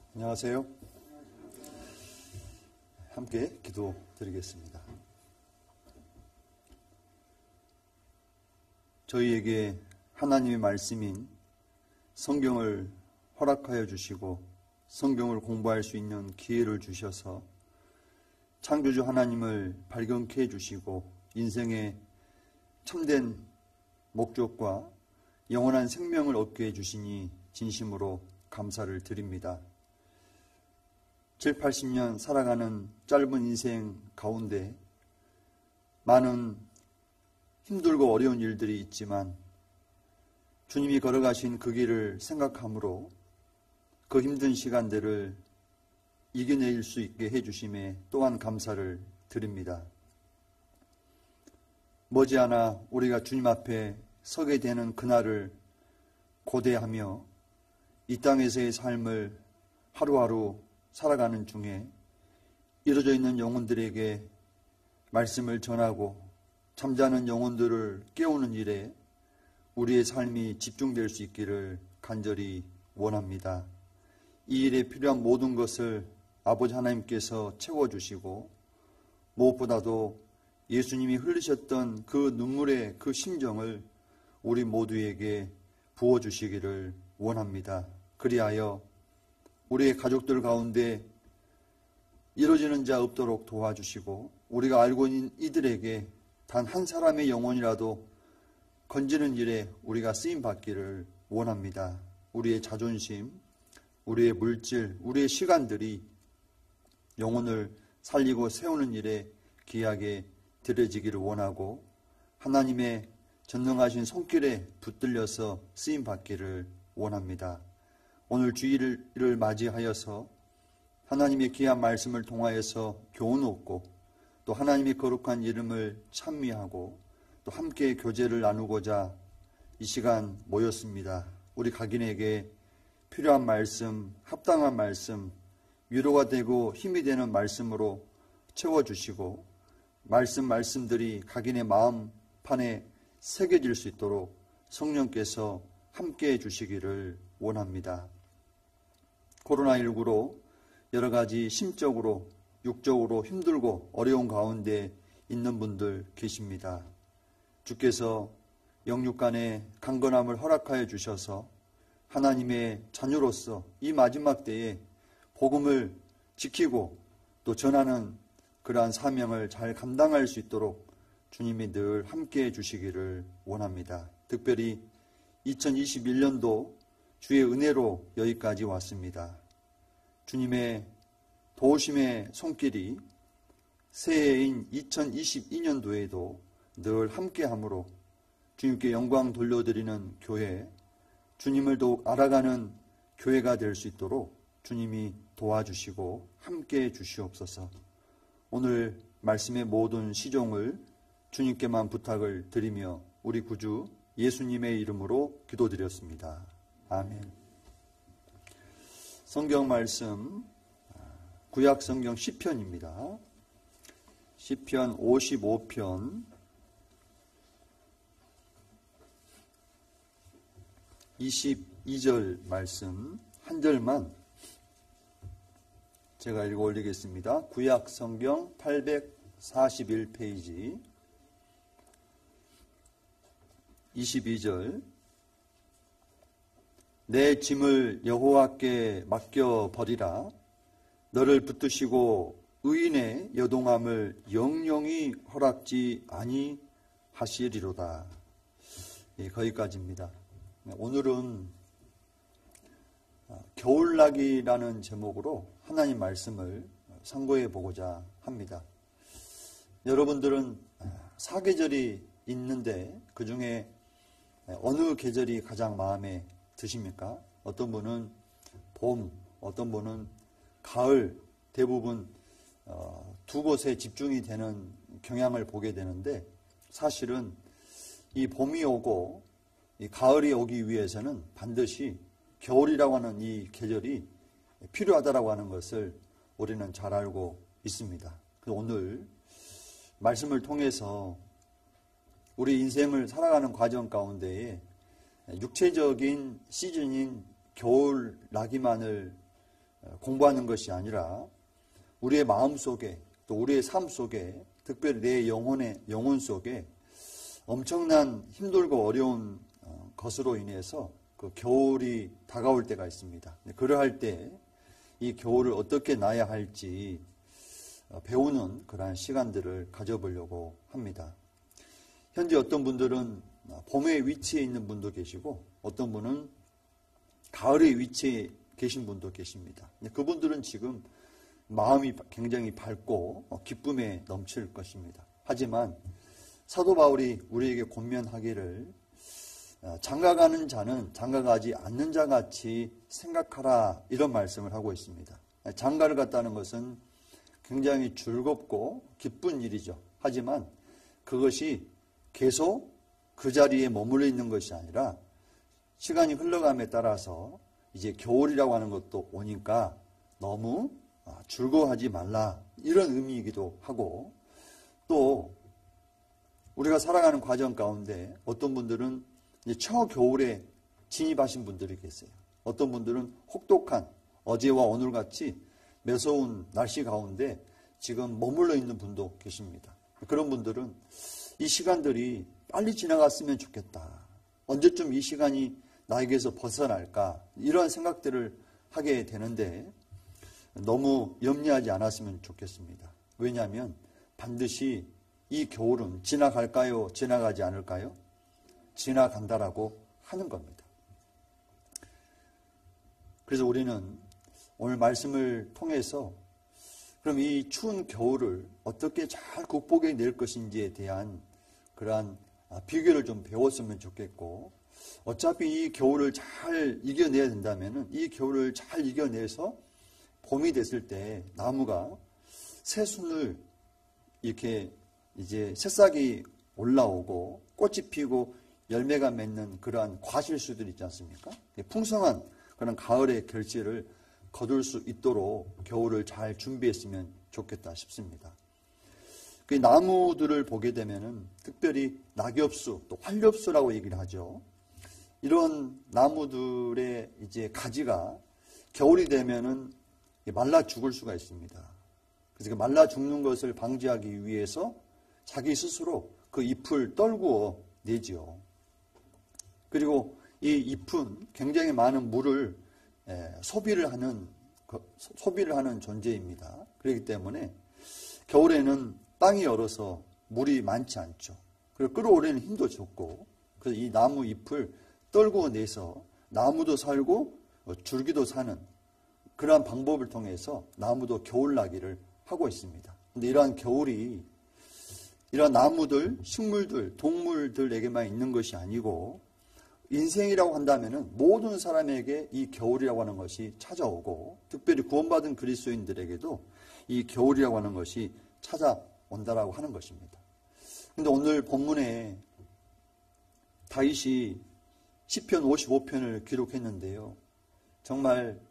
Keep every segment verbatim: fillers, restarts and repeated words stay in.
안녕하세요. 함께 기도 드리겠습니다. 저희에게 하나님의 말씀인 성경을 허락하여 주시고 성경을 공부할 수 있는 기회를 주셔서 창조주 하나님을 발견케 해주시고 인생의 참된 목적과 영원한 생명을 얻게 해주시니 진심으로 감사를 드립니다. 칠, 팔십 년 살아가는 짧은 인생 가운데 많은 힘들고 어려운 일들이 있지만 주님이 걸어가신 그 길을 생각함으로 그 힘든 시간들을 이겨낼 수 있게 해주심에 또한 감사를 드립니다. 머지않아 우리가 주님 앞에 서게 되는 그날을 고대하며 이 땅에서의 삶을 하루하루 살아가는 중에 이루어져 있는 영혼들에게 말씀을 전하고 잠자는 영혼들을 깨우는 일에 우리의 삶이 집중될 수 있기를 간절히 원합니다. 이 일에 필요한 모든 것을 아버지 하나님께서 채워주시고 무엇보다도 예수님이 흘리셨던 그 눈물의 그 심정을 우리 모두에게 부어주시기를 원합니다. 그리하여 우리의 가족들 가운데 이루어지는 자 없도록 도와주시고 우리가 알고 있는 이들에게 단 한 사람의 영혼이라도 건지는 일에 우리가 쓰임받기를 원합니다. 우리의 자존심, 우리의 물질, 우리의 시간들이 영혼을 살리고 세우는 일에 귀하게 드려지기를 원하고 하나님의 전능하신 손길에 붙들려서 쓰임받기를 원합니다. 오늘 주일을 맞이하여서 하나님의 귀한 말씀을 통하여서 교훈 얻고 또 하나님의 거룩한 이름을 찬미하고 또 함께 교제를 나누고자 이 시간 모였습니다. 우리 각인에게 필요한 말씀, 합당한 말씀, 위로가 되고 힘이 되는 말씀으로 채워주시고 말씀 말씀들이 각인의 마음판에 새겨질 수 있도록 성령께서 함께해 주시기를 원합니다. 코로나십구로 여러 가지 심적으로 육적으로 힘들고 어려운 가운데 있는 분들 계십니다. 주께서 영육간의 강건함을 허락하여 주셔서 하나님의 자녀로서 이 마지막 때에 복음을 지키고 또 전하는 그러한 사명을 잘 감당할 수 있도록 주님이 늘 함께해 주시기를 원합니다. 특별히 이천이십일 년도 주의 은혜로 여기까지 왔습니다. 주님의 도우심의 손길이 새해인 이천이십이 년도에도 늘 함께함으로 주님께 영광 돌려드리는 교회, 주님을 더욱 알아가는 교회가 될 수 있도록 주님이 도와주시고 함께해 주시옵소서. 오늘 말씀의 모든 시종을 주님께만 부탁을 드리며 우리 구주 예수님의 이름으로 기도드렸습니다. 아멘. 성경 말씀 구약 성경 시편입니다. 시편 오십오 편 이십이 절 말씀 한 절만 제가 읽어 올리겠습니다. 구약 성경 팔백사십일 페이지 이십이 절 내 짐을 여호와께 맡겨버리라. 너를 붙드시고 의인의 여동함을 영영히 허락지 아니하시리로다. 예, 거기까지입니다. 오늘은 겨울나기라는 제목으로 하나님 말씀을 상고해 보고자 합니다. 여러분들은 사계절이 있는데 그 중에 어느 계절이 가장 마음에 드십니까? 어떤 분은 봄, 어떤 분은 가을, 대부분 두 곳에 집중이 되는 경향을 보게 되는데 사실은 이 봄이 오고 이 가을이 오기 위해서는 반드시 겨울이라고 하는 이 계절이 필요하다라고 하는 것을 우리는 잘 알고 있습니다. 그래서 오늘 말씀을 통해서 우리 인생을 살아가는 과정 가운데에 육체적인 시즌인 겨울 나기만을 공부하는 것이 아니라 우리의 마음 속에 또 우리의 삶 속에 특별히 내 영혼의 영혼 속에 엄청난 힘들고 어려운 것으로 인해서 그 겨울이 다가올 때가 있습니다. 그러할 때 이 겨울을 어떻게 나야 할지 배우는 그러한 시간들을 가져보려고 합니다. 현재 어떤 분들은 봄의 위치에 있는 분도 계시고 어떤 분은 가을의 위치에 계신 분도 계십니다. 그분들은 지금 마음이 굉장히 밝고 기쁨에 넘칠 것입니다. 하지만 사도 바울이 우리에게 권면하기를 장가가는 자는 장가가지 않는 자 같이 생각하라 이런 말씀을 하고 있습니다. 장가를 갔다는 것은 굉장히 즐겁고 기쁜 일이죠. 하지만 그것이 계속 그 자리에 머물러 있는 것이 아니라 시간이 흘러감에 따라서 이제 겨울이라고 하는 것도 오니까 너무 즐거워하지 말라 이런 의미이기도 하고 또 우리가 살아가는 과정 가운데 어떤 분들은 이제 처겨울에 진입하신 분들이 계세요. 어떤 분들은 혹독한 어제와 오늘같이 매서운 날씨 가운데 지금 머물러 있는 분도 계십니다. 그런 분들은 이 시간들이 빨리 지나갔으면 좋겠다. 언제쯤 이 시간이 나에게서 벗어날까? 이런 생각들을 하게 되는데 너무 염려하지 않았으면 좋겠습니다. 왜냐하면 반드시 이 겨울은 지나갈까요? 지나가지 않을까요? 지나간다라고 하는 겁니다. 그래서 우리는 오늘 말씀을 통해서 그럼 이 추운 겨울을 어떻게 잘 극복해낼 것인지에 대한 그러한 비결을 좀 배웠으면 좋겠고 어차피 이 겨울을 잘 이겨내야 된다면 이 겨울을 잘 이겨내서 봄이 됐을 때 나무가 새순을 이렇게 이제 새싹이 올라오고 꽃이 피고 열매가 맺는 그러한 과실수들 있지 않습니까? 풍성한 그런 가을의 결실을 거둘 수 있도록 겨울을 잘 준비했으면 좋겠다 싶습니다. 그 나무들을 보게 되면은 특별히 낙엽수 또 활엽수라고 얘기를 하죠. 이런 나무들의 이제 가지가 겨울이 되면은 말라 죽을 수가 있습니다. 그래서 말라 죽는 것을 방지하기 위해서 자기 스스로 그 잎을 떨구어 내지요. 그리고 이 잎은 굉장히 많은 물을 소비를 하는 소비를 하는 존재입니다. 그렇기 때문에 겨울에는 땅이 얼어서 물이 많지 않죠. 그리고 끌어올리는 힘도 적고 그래서 이 나무 잎을 떨구어 내서 나무도 살고 줄기도 사는 그러한 방법을 통해서 나무도 겨울나기를 하고 있습니다. 그런데 이러한 겨울이 이러한 나무들, 식물들, 동물들에게만 있는 것이 아니고 인생이라고 한다면 모든 사람에게 이 겨울이라고 하는 것이 찾아오고 특별히 구원받은 그리스도인들에게도 이 겨울이라고 하는 것이 찾아온다라고 하는 것입니다. 그런데 오늘 본문에 다윗이 시편 오십오 편을 기록했는데요. 정말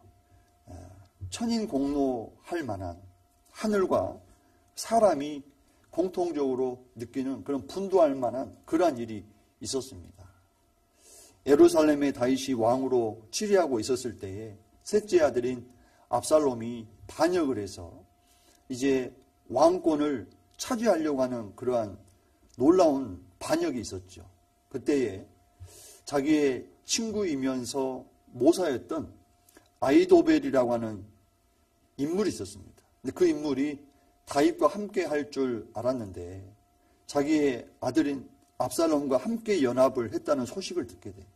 천인공노할 만한 하늘과 사람이 공통적으로 느끼는 그런 분노할 만한 그러한 일이 있었습니다. 예루살렘에 다윗이 왕으로 치리하고 있었을 때에 셋째 아들인 압살롬이 반역을 해서 이제 왕권을 차지하려고 하는 그러한 놀라운 반역이 있었죠. 그때에 자기의 친구이면서 모사였던 아히도벨이라고 하는 인물이 있었습니다. 근데 그 인물이 다윗과 함께 할 줄 알았는데 자기의 아들인 압살롬과 함께 연합을 했다는 소식을 듣게 돼.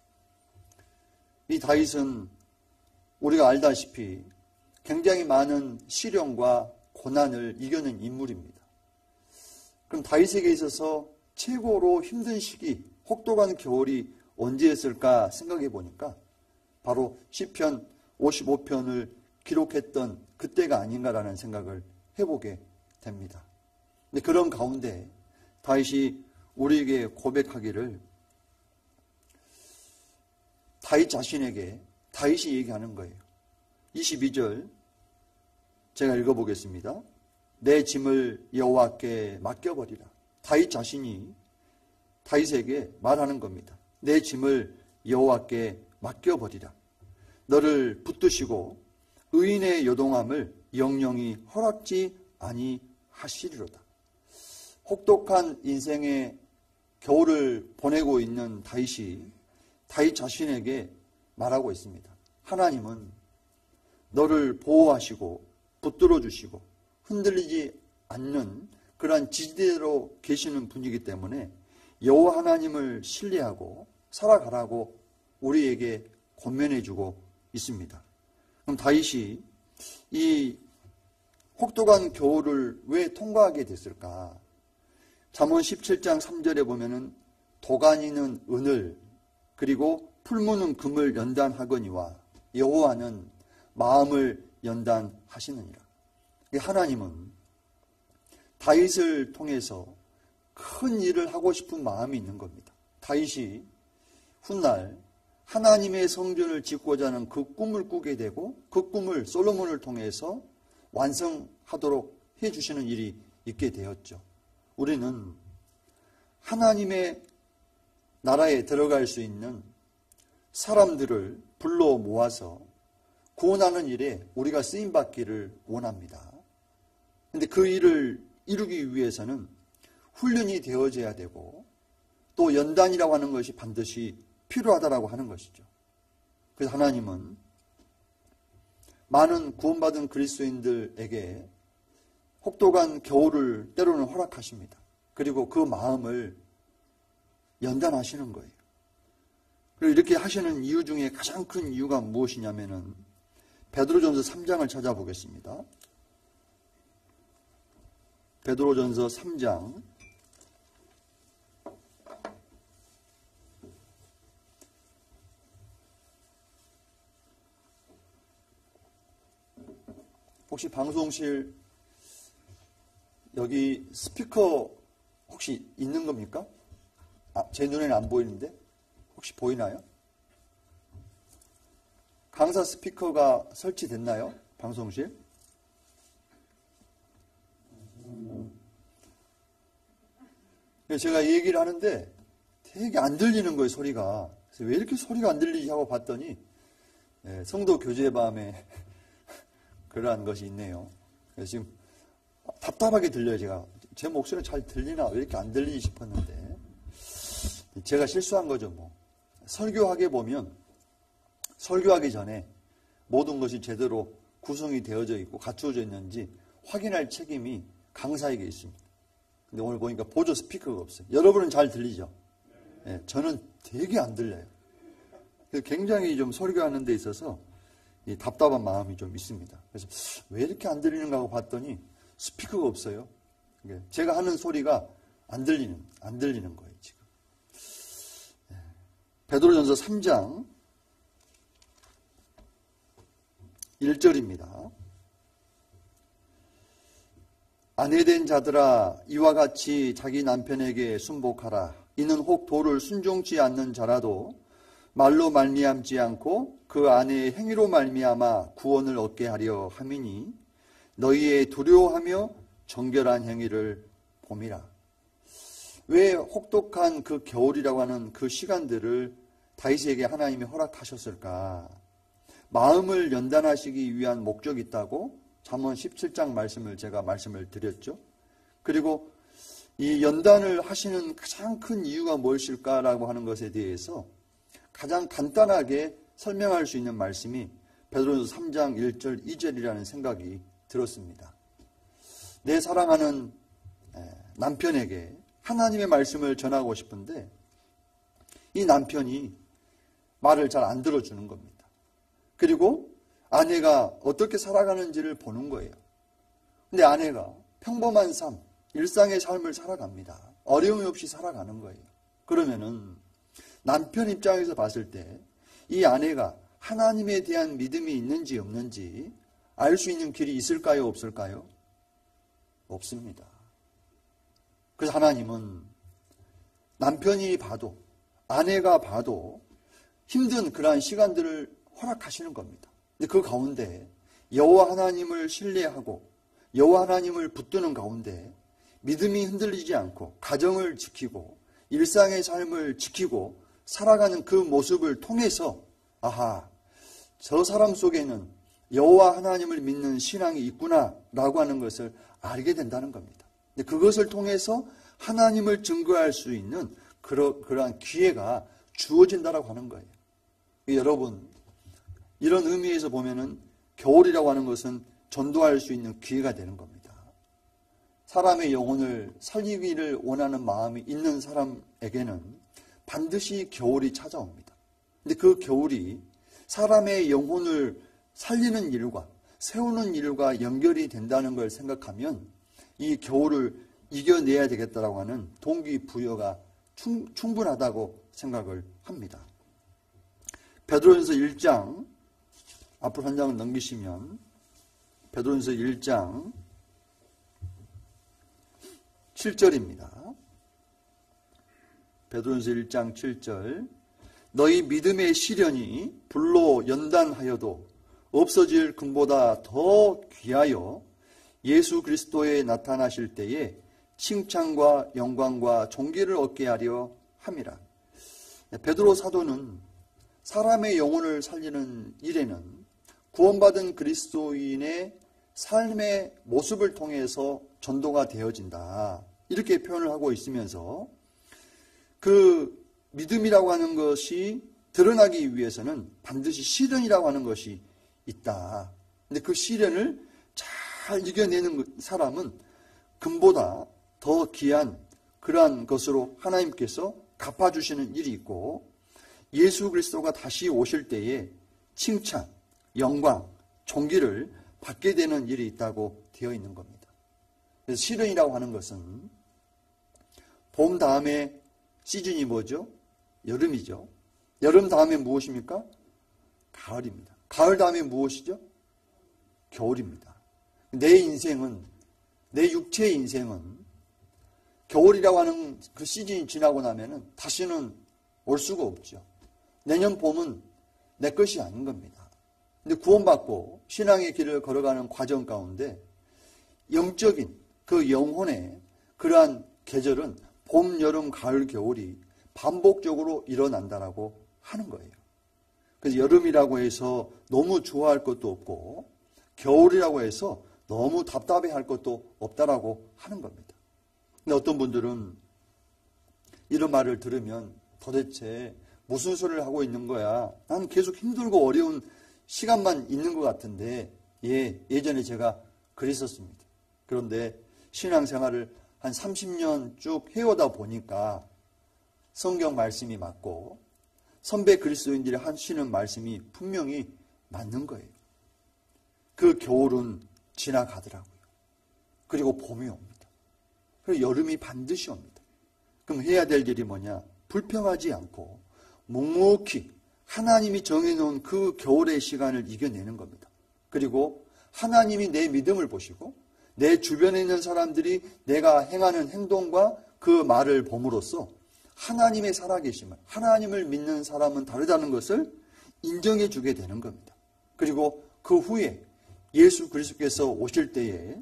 이 다윗은 우리가 알다시피 굉장히 많은 시련과 고난을 이겨낸 인물입니다. 그럼 다윗에게 있어서 최고로 힘든 시기, 혹독한 겨울이 언제였을까 생각해 보니까 바로 시편 오십오 편을 기록했던 그때가 아닌가라는 생각을 해보게 됩니다. 근데 그런 가운데 다윗이 우리에게 고백하기를 다윗 자신에게 다윗이 얘기하는 거예요. 이십이 절 제가 읽어보겠습니다. 내 짐을 여호와께 맡겨버리라. 다윗 자신이 다윗에게 말하는 겁니다. 내 짐을 여호와께 맡겨버리라. 너를 붙드시고 의인의 요동함을 영영이 허락지 아니하시리로다. 혹독한 인생의 겨울을 보내고 있는 다윗이 다윗 자신에게 말하고 있습니다. 하나님은 너를 보호하시고 붙들어 주시고 흔들리지 않는 그러한 지지대로 계시는 분이기 때문에 여호와 하나님을 신뢰하고 살아가라고 우리에게 권면해주고 있습니다. 그럼 다윗이 이 혹독한 겨울을 왜 통과하게 됐을까? 잠언 십칠 장 삼 절에 보면은 도가니는 은을 그리고 풀무는 금을 연단하거니와 여호와는 마음을 연단하시느니라. 하나님은 다윗을 통해서 큰 일을 하고 싶은 마음이 있는 겁니다. 다윗이 훗날 하나님의 성전을 짓고자 하는 그 꿈을 꾸게 되고 그 꿈을 솔로몬을 통해서 완성하도록 해주시는 일이 있게 되었죠. 우리는 하나님의 나라에 들어갈 수 있는 사람들을 불러 모아서 구원하는 일에 우리가 쓰임받기를 원합니다. 그런데 그 일을 이루기 위해서는 훈련이 되어져야 되고 또 연단이라고 하는 것이 반드시 필요하다라고 하는 것이죠. 그래서 하나님은 많은 구원받은 그리스도인들에게 혹독한 겨울을 때로는 허락하십니다. 그리고 그 마음을 연단하시는 거예요. 그리고 이렇게 하시는 이유 중에 가장 큰 이유가 무엇이냐면은 베드로전서 삼 장을 찾아보겠습니다. 베드로전서 삼 장 혹시 방송실 여기 스피커 혹시 있는 겁니까? 아, 제 눈에는 안 보이는데 혹시 보이나요? 강사 스피커가 설치됐나요? 방송실? 제가 얘기를 하는데 되게 안 들리는 거예요, 소리가. 그래서 왜 이렇게 소리가 안 들리지 하고 봤더니 예, 성도 교제 밤에 그러한 것이 있네요. 그래서 지금 답답하게 들려요, 제가. 제 목소리는 잘 들리나 왜 이렇게 안 들리지 싶었는데 제가 실수한 거죠, 뭐. 설교하게 보면 설교하기 전에 모든 것이 제대로 구성이 되어져 있고 갖추어져 있는지 확인할 책임이 강사에게 있습니다. 근데 오늘 보니까 보조 스피커가 없어요. 여러분은 잘 들리죠? 네, 저는 되게 안 들려요. 굉장히 좀 설교하는 데 있어서 이 답답한 마음이 좀 있습니다. 그래서 왜 이렇게 안 들리는가 하고 봤더니 스피커가 없어요. 제가 하는 소리가 안 들리는, 안 들리는 거예요, 지금. 베드로전서 삼 장 일 절입니다. 아내된 자들아 이와 같이 자기 남편에게 순복하라. 이는 혹 도를 순종치 않는 자라도 말로 말미암지 않고 그 아내의 행위로 말미암아 구원을 얻게 하려 함이니 너희의 두려워하며 정결한 행위를 봄이라. 왜 혹독한 그 겨울이라고 하는 그 시간들을 다윗에게 하나님이 허락하셨을까? 마음을 연단하시기 위한 목적이 있다고 잠언 십칠 장 말씀을 제가 말씀을 드렸죠. 그리고 이 연단을 하시는 가장 큰 이유가 무엇일까라고 하는 것에 대해서 가장 간단하게 설명할 수 있는 말씀이 베드로전서 삼 장 일 절 이 절이라는 생각이 들었습니다. 내 사랑하는 남편에게 하나님의 말씀을 전하고 싶은데 이 남편이 말을 잘 안 들어주는 겁니다. 그리고 아내가 어떻게 살아가는지를 보는 거예요. 근데 아내가 평범한 삶, 일상의 삶을 살아갑니다. 어려움이 없이 살아가는 거예요. 그러면은 남편 입장에서 봤을 때 이 아내가 하나님에 대한 믿음이 있는지 없는지 알 수 있는 길이 있을까요? 없을까요? 없습니다. 그래서 하나님은 남편이 봐도 아내가 봐도 힘든 그러한 시간들을 허락하시는 겁니다. 근데 그 가운데 여호와 하나님을 신뢰하고 여호와 하나님을 붙드는 가운데 믿음이 흔들리지 않고 가정을 지키고 일상의 삶을 지키고 살아가는 그 모습을 통해서 아하, 저 사람 속에는 여호와 하나님을 믿는 신앙이 있구나라고 하는 것을 알게 된다는 겁니다. 그것을 통해서 하나님을 증거할 수 있는 그러, 그러한 기회가 주어진다라고 하는 거예요. 여러분, 이런 의미에서 보면은 겨울이라고 하는 것은 전도할 수 있는 기회가 되는 겁니다. 사람의 영혼을 살리기를 원하는 마음이 있는 사람에게는 반드시 겨울이 찾아옵니다. 근데 그 겨울이 사람의 영혼을 살리는 일과 세우는 일과 연결이 된다는 걸 생각하면 이 겨울을 이겨내야 되겠다라고 하는 동기부여가 충, 충분하다고 생각을 합니다. 베드로전서 일 장, 앞으로 한 장을 넘기시면 베드로전서 일 장 칠 절입니다. 베드로전서 일 장 칠 절. 너희 믿음의 시련이 불로 연단하여도 없어질 금보다 더 귀하여 예수 그리스도에 나타나실 때에 칭찬과 영광과 존귀를 얻게 하려 함이라. 베드로 사도는 사람의 영혼을 살리는 일에는 구원받은 그리스도인의 삶의 모습을 통해서 전도가 되어진다. 이렇게 표현을 하고 있으면서 그 믿음이라고 하는 것이 드러나기 위해서는 반드시 시련이라고 하는 것이 있다. 근데 그 시련을 잘 이겨내는 사람은 금보다 더 귀한 그러한 것으로 하나님께서 갚아주시는 일이 있고 예수 그리스도가 다시 오실 때에 칭찬, 영광, 존귀를 받게 되는 일이 있다고 되어 있는 겁니다. 그래서 시련이라고 하는 것은 봄 다음에 시즌이 뭐죠? 여름이죠. 여름 다음에 무엇입니까? 가을입니다. 가을 다음에 무엇이죠? 겨울입니다. 내 인생은, 내 육체의 인생은 겨울이라고 하는 그 시즌이 지나고 나면은 다시는 올 수가 없죠. 내년 봄은 내 것이 아닌 겁니다. 근데 구원받고 신앙의 길을 걸어가는 과정 가운데 영적인 그 영혼의 그러한 계절은 봄, 여름, 가을, 겨울이 반복적으로 일어난다라고 하는 거예요. 그래서 여름이라고 해서 너무 좋아할 것도 없고 겨울이라고 해서 너무 답답해할 것도 없다라고 하는 겁니다. 근데 어떤 분들은 이런 말을 들으면 도대체 무슨 소리를 하고 있는 거야? 난 계속 힘들고 어려운 시간만 있는 것 같은데 예, 예전에 제가 그랬었습니다. 그런데 신앙생활을 한 삼십 년 쭉 해오다 보니까 성경 말씀이 맞고 선배 그리스도인들이 하시는 말씀이 분명히 맞는 거예요. 그 겨울은 지나가더라고요. 그리고 봄이 옵니다. 그리고 여름이 반드시 옵니다. 그럼 해야 될 일이 뭐냐? 불평하지 않고 묵묵히 하나님이 정해놓은 그 겨울의 시간을 이겨내는 겁니다. 그리고 하나님이 내 믿음을 보시고 내 주변에 있는 사람들이 내가 행하는 행동과 그 말을 봄으로써 하나님의 살아계심을, 하나님을 믿는 사람은 다르다는 것을 인정해 주게 되는 겁니다. 그리고 그 후에 예수 그리스도께서 오실 때에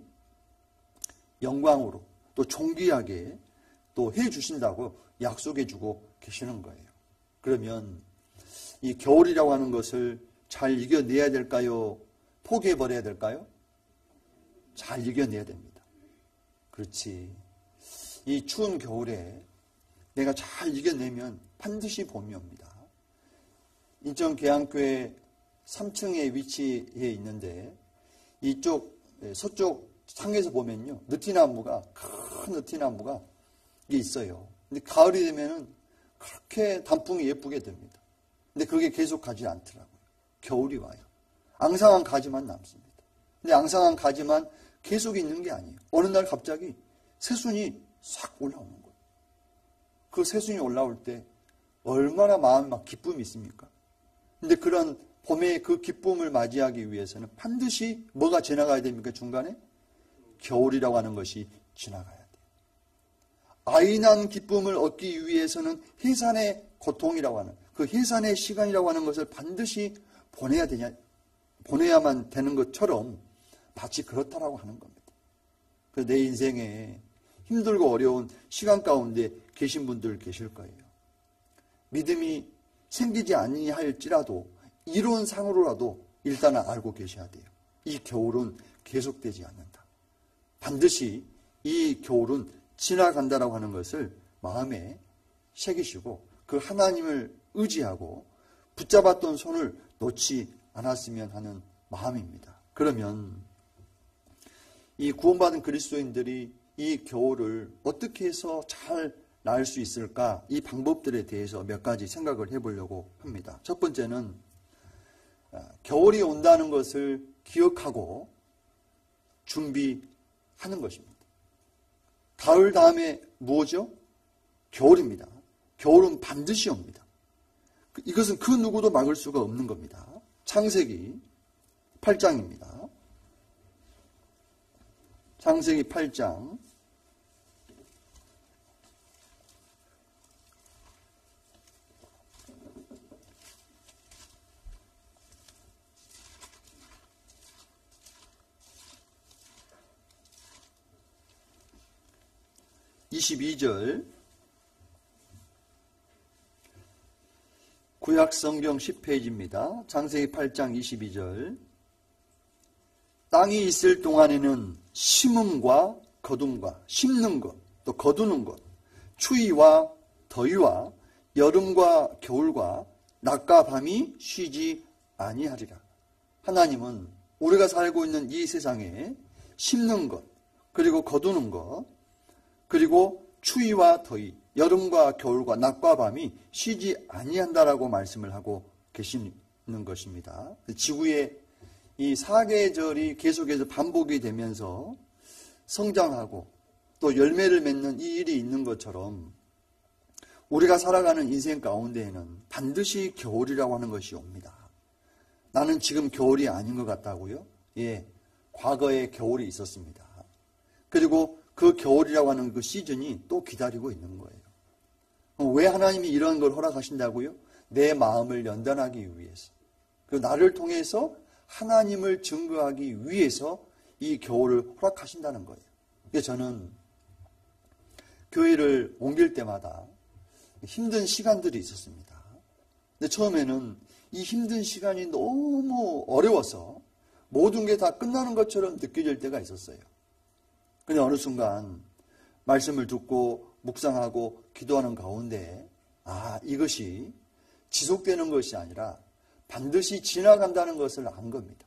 영광으로 또 존귀하게 또 해주신다고 약속해 주고 계시는 거예요. 그러면 이 겨울이라고 하는 것을 잘 이겨내야 될까요? 포기해버려야 될까요? 잘 이겨내야 됩니다. 그렇지. 이 추운 겨울에 내가 잘 이겨내면 반드시 봄이 옵니다. 인천 계양교회 삼 층에 위치해 있는데 이쪽 서쪽 상에서 보면요. 느티나무가 큰 느티나무가 있어요. 근데 가을이 되면은 그렇게 단풍이 예쁘게 됩니다. 근데 그게 계속 가지 않더라고요. 겨울이 와요. 앙상한 가지만 남습니다. 근데 앙상한 가지만 계속 있는 게 아니에요. 어느 날 갑자기 새순이 싹 올라오는 거예요. 그 새순이 올라올 때 얼마나 마음에 막 기쁨이 있습니까? 근데 그런 봄의 그 기쁨을 맞이하기 위해서는 반드시 뭐가 지나가야 됩니까? 중간에? 겨울이라고 하는 것이 지나가야 돼요. 아이 난 기쁨을 얻기 위해서는 해산의 고통이라고 하는 그 해산의 시간이라고 하는 것을 반드시 보내야 되냐, 보내야만 되는 것처럼 마치 그렇다라고 하는 겁니다. 그래서 내 인생에 힘들고 어려운 시간 가운데 계신 분들 계실 거예요. 믿음이 생기지 아니할지라도 이론상으로라도 일단은 알고 계셔야 돼요. 이 겨울은 계속되지 않는다. 반드시 이 겨울은 지나간다라고 하는 것을 마음에 새기시고 그 하나님을 의지하고 붙잡았던 손을 놓지 않았으면 하는 마음입니다. 그러면 이 구원받은 그리스도인들이 이 겨울을 어떻게 해서 잘 나을 수 있을까? 이 방법들에 대해서 몇 가지 생각을 해보려고 합니다. 첫 번째는 겨울이 온다는 것을 기억하고 준비하는 것입니다. 가을 다음에 무엇이죠? 겨울입니다. 겨울은 반드시 옵니다. 이것은 그 누구도 막을 수가 없는 겁니다. 창세기 팔 장입니다. 창세기 팔 장 이십이 절 구약성경 십 페이지입니다. 창세기 팔 장 이십이 절 땅이 있을 동안에는 심음과 거둠과 심는 것, 또 거두는 것, 추위와 더위와 여름과 겨울과 낮과 밤이 쉬지 아니하리라. 하나님은 우리가 살고 있는 이 세상에 심는 것, 그리고 거두는 것, 그리고 추위와 더위, 여름과 겨울과 낮과 밤이 쉬지 아니한다라고 말씀을 하고 계시는 것입니다. 지구의 이 사계절이 계속해서 반복이 되면서 성장하고 또 열매를 맺는 이 일이 있는 것처럼 우리가 살아가는 인생 가운데에는 반드시 겨울이라고 하는 것이 옵니다. 나는 지금 겨울이 아닌 것 같다고요? 예, 과거에 겨울이 있었습니다. 그리고 그 겨울이라고 하는 그 시즌이 또 기다리고 있는 거예요. 왜 하나님이 이런 걸 허락하신다고요? 내 마음을 연단하기 위해서. 그리고 나를 통해서 하나님을 증거하기 위해서 이 겨울을 허락하신다는 거예요. 그래서 저는 교회를 옮길 때마다 힘든 시간들이 있었습니다. 근데 처음에는 이 힘든 시간이 너무 어려워서 모든 게 다 끝나는 것처럼 느껴질 때가 있었어요. 근데 어느 순간 말씀을 듣고 묵상하고 기도하는 가운데 아, 이것이 지속되는 것이 아니라 반드시 지나간다는 것을 안 겁니다.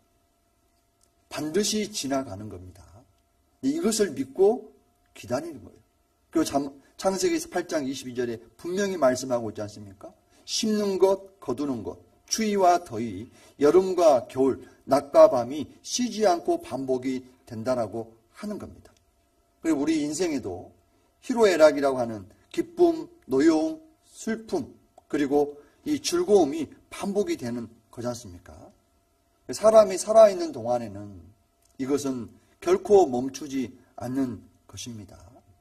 반드시 지나가는 겁니다. 이것을 믿고 기다리는 거예요. 그리고 창세기 팔 장 이십이 절에 분명히 말씀하고 있지 않습니까? 심는 것, 거두는 것, 추위와 더위, 여름과 겨울, 낮과 밤이 쉬지 않고 반복이 된다라고 하는 겁니다. 그리고 우리 인생에도 희로애락이라고 하는 기쁨, 노여움, 슬픔, 그리고 이 즐거움이 반복이 되는 거지 않습니까? 사람이 살아있는 동안에는 이것은 결코 멈추지 않는 것입니다.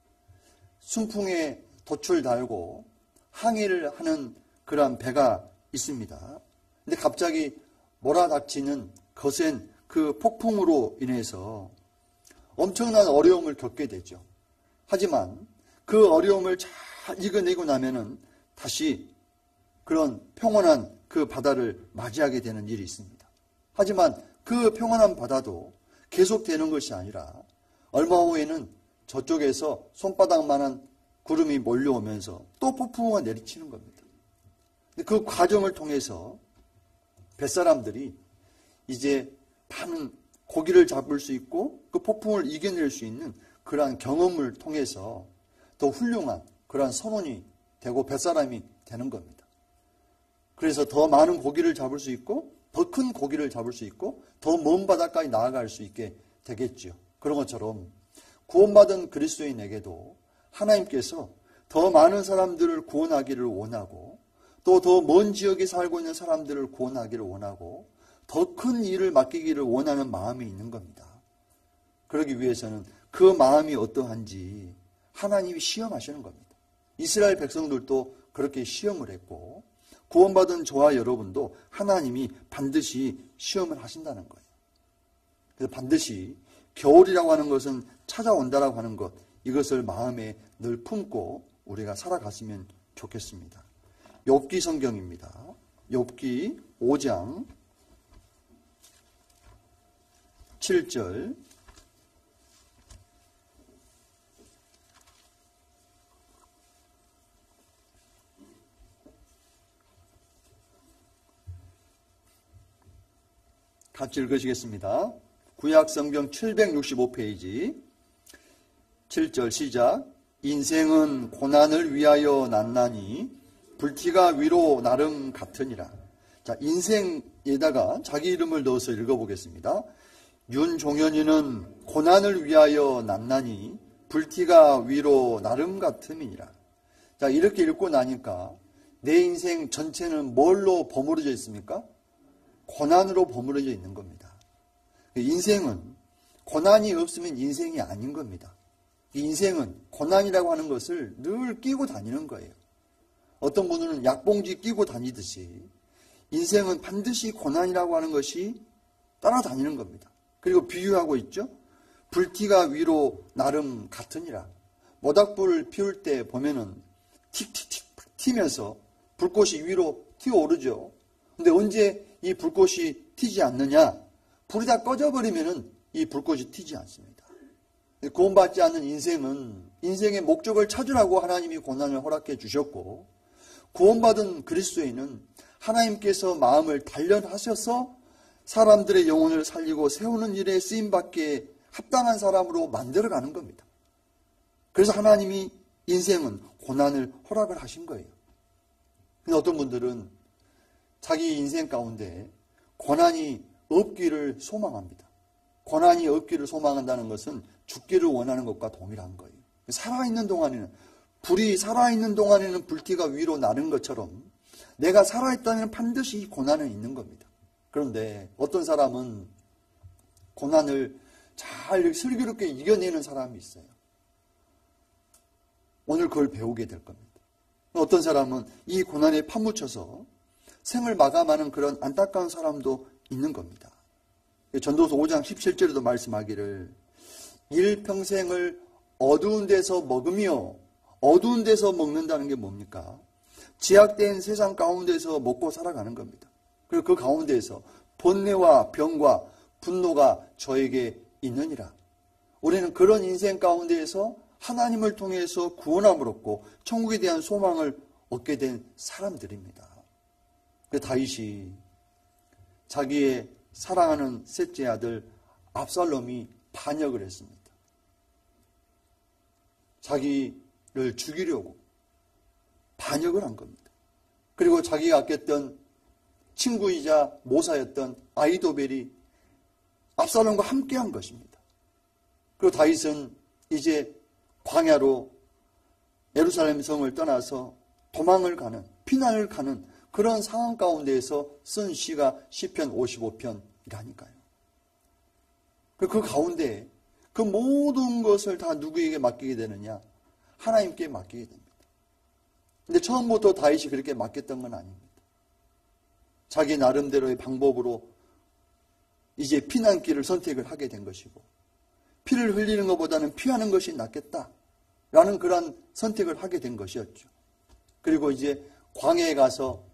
순풍에 돛을 달고 항해를 하는 그러한 배가 있습니다. 근데 갑자기 몰아닥치는 거센 그 폭풍으로 인해서 엄청난 어려움을 겪게 되죠. 하지만 그 어려움을 잘 이겨내고 나면은 다시 그런 평온한 그 바다를 맞이하게 되는 일이 있습니다. 하지만 그 평온한 바다도 계속되는 것이 아니라 얼마 후에는 저쪽에서 손바닥만한 구름이 몰려오면서 또 폭풍우가 내리치는 겁니다. 그 과정을 통해서 뱃사람들이 이제 많은 고기를 잡을 수 있고 그 폭풍을 이겨낼 수 있는 그러한 경험을 통해서 더 훌륭한 그러한 선원이 되고 뱃사람이 되는 겁니다. 그래서 더 많은 고기를 잡을 수 있고 더 큰 고기를 잡을 수 있고 더 먼 바다까지 나아갈 수 있게 되겠죠. 그런 것처럼 구원받은 그리스도인에게도 하나님께서 더 많은 사람들을 구원하기를 원하고 또 더 먼 지역에 살고 있는 사람들을 구원하기를 원하고 더 큰 일을 맡기기를 원하는 마음이 있는 겁니다. 그러기 위해서는 그 마음이 어떠한지 하나님이 시험하시는 겁니다. 이스라엘 백성들도 그렇게 시험을 했고 구원받은 저와 여러분도 하나님이 반드시 시험을 하신다는 거예요. 그래서 반드시 겨울이라고 하는 것은 찾아온다라고 하는 것, 이것을 마음에 늘 품고 우리가 살아갔으면 좋겠습니다. 욥기 성경입니다. 욥기 오 장 칠 절. 같이 읽으시겠습니다. 구약성경 칠백육십오 페이지 칠 절 시작. 인생은 고난을 위하여 났나니 불티가 위로 나름 같으니라. 자, 인생에다가 자기 이름을 넣어서 읽어보겠습니다. 윤종현이는 고난을 위하여 났나니 불티가 위로 나름 같음이니라. 자, 이렇게 읽고 나니까 내 인생 전체는 뭘로 버무려져 있습니까? 고난으로 버무려져 있는 겁니다. 인생은 고난이 없으면 인생이 아닌 겁니다. 인생은 고난이라고 하는 것을 늘 끼고 다니는 거예요. 어떤 분들은 약봉지 끼고 다니듯이 인생은 반드시 고난이라고 하는 것이 따라다니는 겁니다. 그리고 비유하고 있죠. 불티가 위로 나름 같으니라. 모닥불을 피울 때 보면은 틱틱틱 튀면서 불꽃이 위로 튀어오르죠. 근데 언제 이 불꽃이 튀지 않느냐? 불이 다 꺼져버리면은 이 불꽃이 튀지 않습니다. 구원받지 않는 인생은 인생의 목적을 찾으라고 하나님이 고난을 허락해 주셨고, 구원받은 그리스도인은 하나님께서 마음을 단련하셔서 사람들의 영혼을 살리고 세우는 일에 쓰임받기에 합당한 사람으로 만들어가는 겁니다. 그래서 하나님이 인생은 고난을 허락을 하신 거예요. 근데 어떤 분들은 자기 인생 가운데 고난이 없기를 소망합니다. 고난이 없기를 소망한다는 것은 죽기를 원하는 것과 동일한 거예요. 살아있는 동안에는, 불이 살아있는 동안에는 불티가 위로 나는 것처럼 내가 살아있다면 반드시 이 고난은 있는 겁니다. 그런데 어떤 사람은 고난을 잘 슬기롭게 이겨내는 사람이 있어요. 오늘 그걸 배우게 될 겁니다. 어떤 사람은 이 고난에 파묻혀서 생을 마감하는 그런 안타까운 사람도 있는 겁니다. 전도서 오 장 십칠 절에도 말씀하기를 일평생을 어두운 데서 먹으며, 어두운 데서 먹는다는 게 뭡니까? 제약된 세상 가운데서 먹고 살아가는 겁니다. 그리고 그 가운데에서 번뇌와 병과 분노가 저에게 있느니라. 우리는 그런 인생 가운데에서 하나님을 통해서 구원함을 얻고 천국에 대한 소망을 얻게 된 사람들입니다. 그 다윗이 자기의 사랑하는 셋째 아들 압살롬이 반역을 했습니다. 자기를 죽이려고 반역을 한 겁니다. 그리고 자기가 아꼈던 친구이자 모사였던 아히도벨이 압살롬과 함께한 것입니다. 그리고 다윗은 이제 광야로 예루살렘 성을 떠나서 도망을 가는, 피난을 가는 그런 상황 가운데에서 쓴 시가 시편 오십오 편이라니까요. 그 가운데 그 모든 것을 다 누구에게 맡기게 되느냐? 하나님께 맡기게 됩니다. 근데 처음부터 다윗이 그렇게 맡겼던 건 아닙니다. 자기 나름대로의 방법으로 이제 피난길을 선택을 하게 된 것이고, 피를 흘리는 것보다는 피하는 것이 낫겠다라는 그런 선택을 하게 된 것이었죠. 그리고 이제 광야에 가서